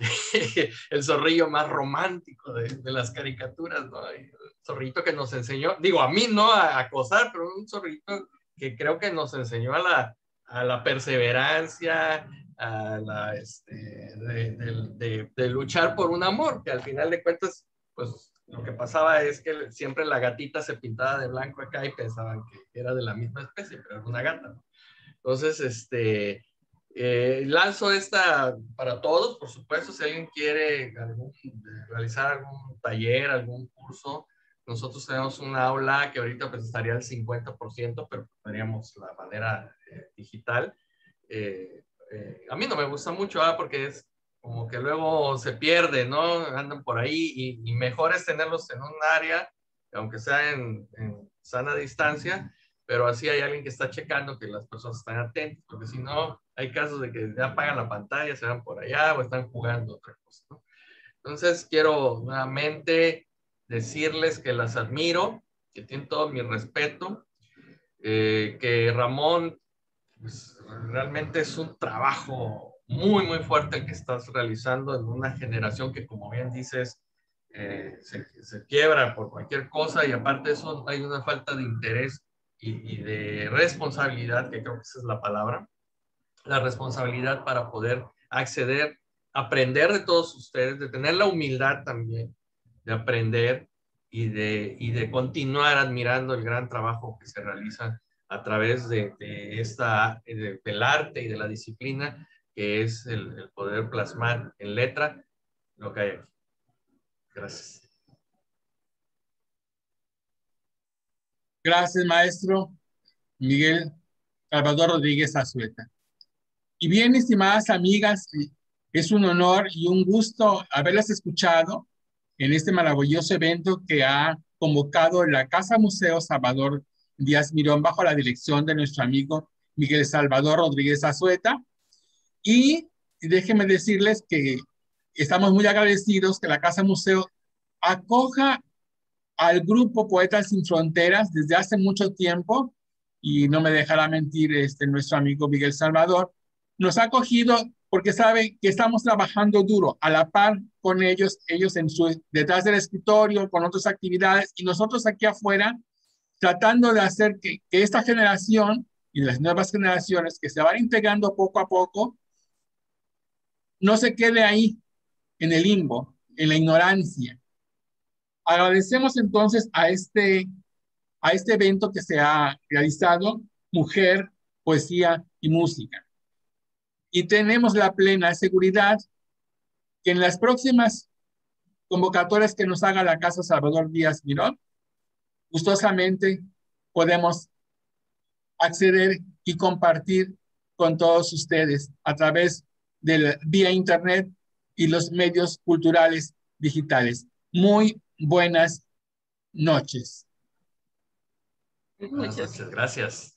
El zorrillo más romántico de, de las caricaturas, ¿no? El zorrito que nos enseñó, digo, a mí no a acosar, pero un zorrito que creo que nos enseñó a la, a la perseverancia, a la, este, de, de, de, de luchar por un amor, que al final de cuentas, pues lo que pasaba es que siempre la gatita se pintaba de blanco acá y pensaban que era de la misma especie, pero era una gata, ¿no? Entonces, este, eh, lanzo esta para todos, por supuesto, si alguien quiere algún, realizar algún taller, algún curso, nosotros tenemos una aula que ahorita pues estaría al cincuenta por ciento, pero haríamos la manera eh, digital. Eh, eh, a mí no me gusta mucho, ¿eh? Porque es como que luego se pierde, ¿no? Andan por ahí y, y mejor es tenerlos en un área, aunque sea en, en sana distancia, pero así hay alguien que está checando que las personas están atentas, porque si no, hay casos de que ya apagan la pantalla, se van por allá o están jugando otra cosa, ¿no? Entonces, quiero nuevamente decirles que las admiro, que tienen todo mi respeto, eh, que Ramón, pues, realmente es un trabajo muy, muy fuerte el que estás realizando en una generación que, como bien dices, eh, se, se quiebra por cualquier cosa, y aparte de eso hay una falta de interés y, y de responsabilidad, que creo que esa es la palabra, la responsabilidad para poder acceder, aprender de todos ustedes, de tener la humildad también, de aprender y de, y de continuar admirando el gran trabajo que se realiza a través de, de esta, de, del arte y de la disciplina, que es el, el poder plasmar en letra lo que hay aquí. Gracias. Gracias, maestro Miguel Salvador Rodríguez Azueta. Y bien, estimadas amigas, es un honor y un gusto haberlas escuchado en este maravilloso evento que ha convocado la Casa Museo Salvador Díaz Mirón bajo la dirección de nuestro amigo Miguel Salvador Rodríguez Azueta. Y déjenme decirles que estamos muy agradecidos que la Casa Museo acoja al grupo Poetas Sin Fronteras desde hace mucho tiempo, y no me dejará mentir este, nuestro amigo Miguel Salvador. Nos ha acogido porque sabe que estamos trabajando duro, a la par con ellos, ellos en su, detrás del escritorio, con otras actividades, y nosotros aquí afuera, tratando de hacer que, que esta generación y las nuevas generaciones que se van integrando poco a poco, no se quede ahí, en el limbo, en la ignorancia. Agradecemos entonces a este, a este evento que se ha realizado, Mujer, Poesía y Música. Y tenemos la plena seguridad que en las próximas convocatorias que nos haga la Casa Salvador Díaz Mirón, gustosamente podemos acceder y compartir con todos ustedes a través de vía internet y los medios culturales digitales. Muy buenas noches. Buenas noches, gracias.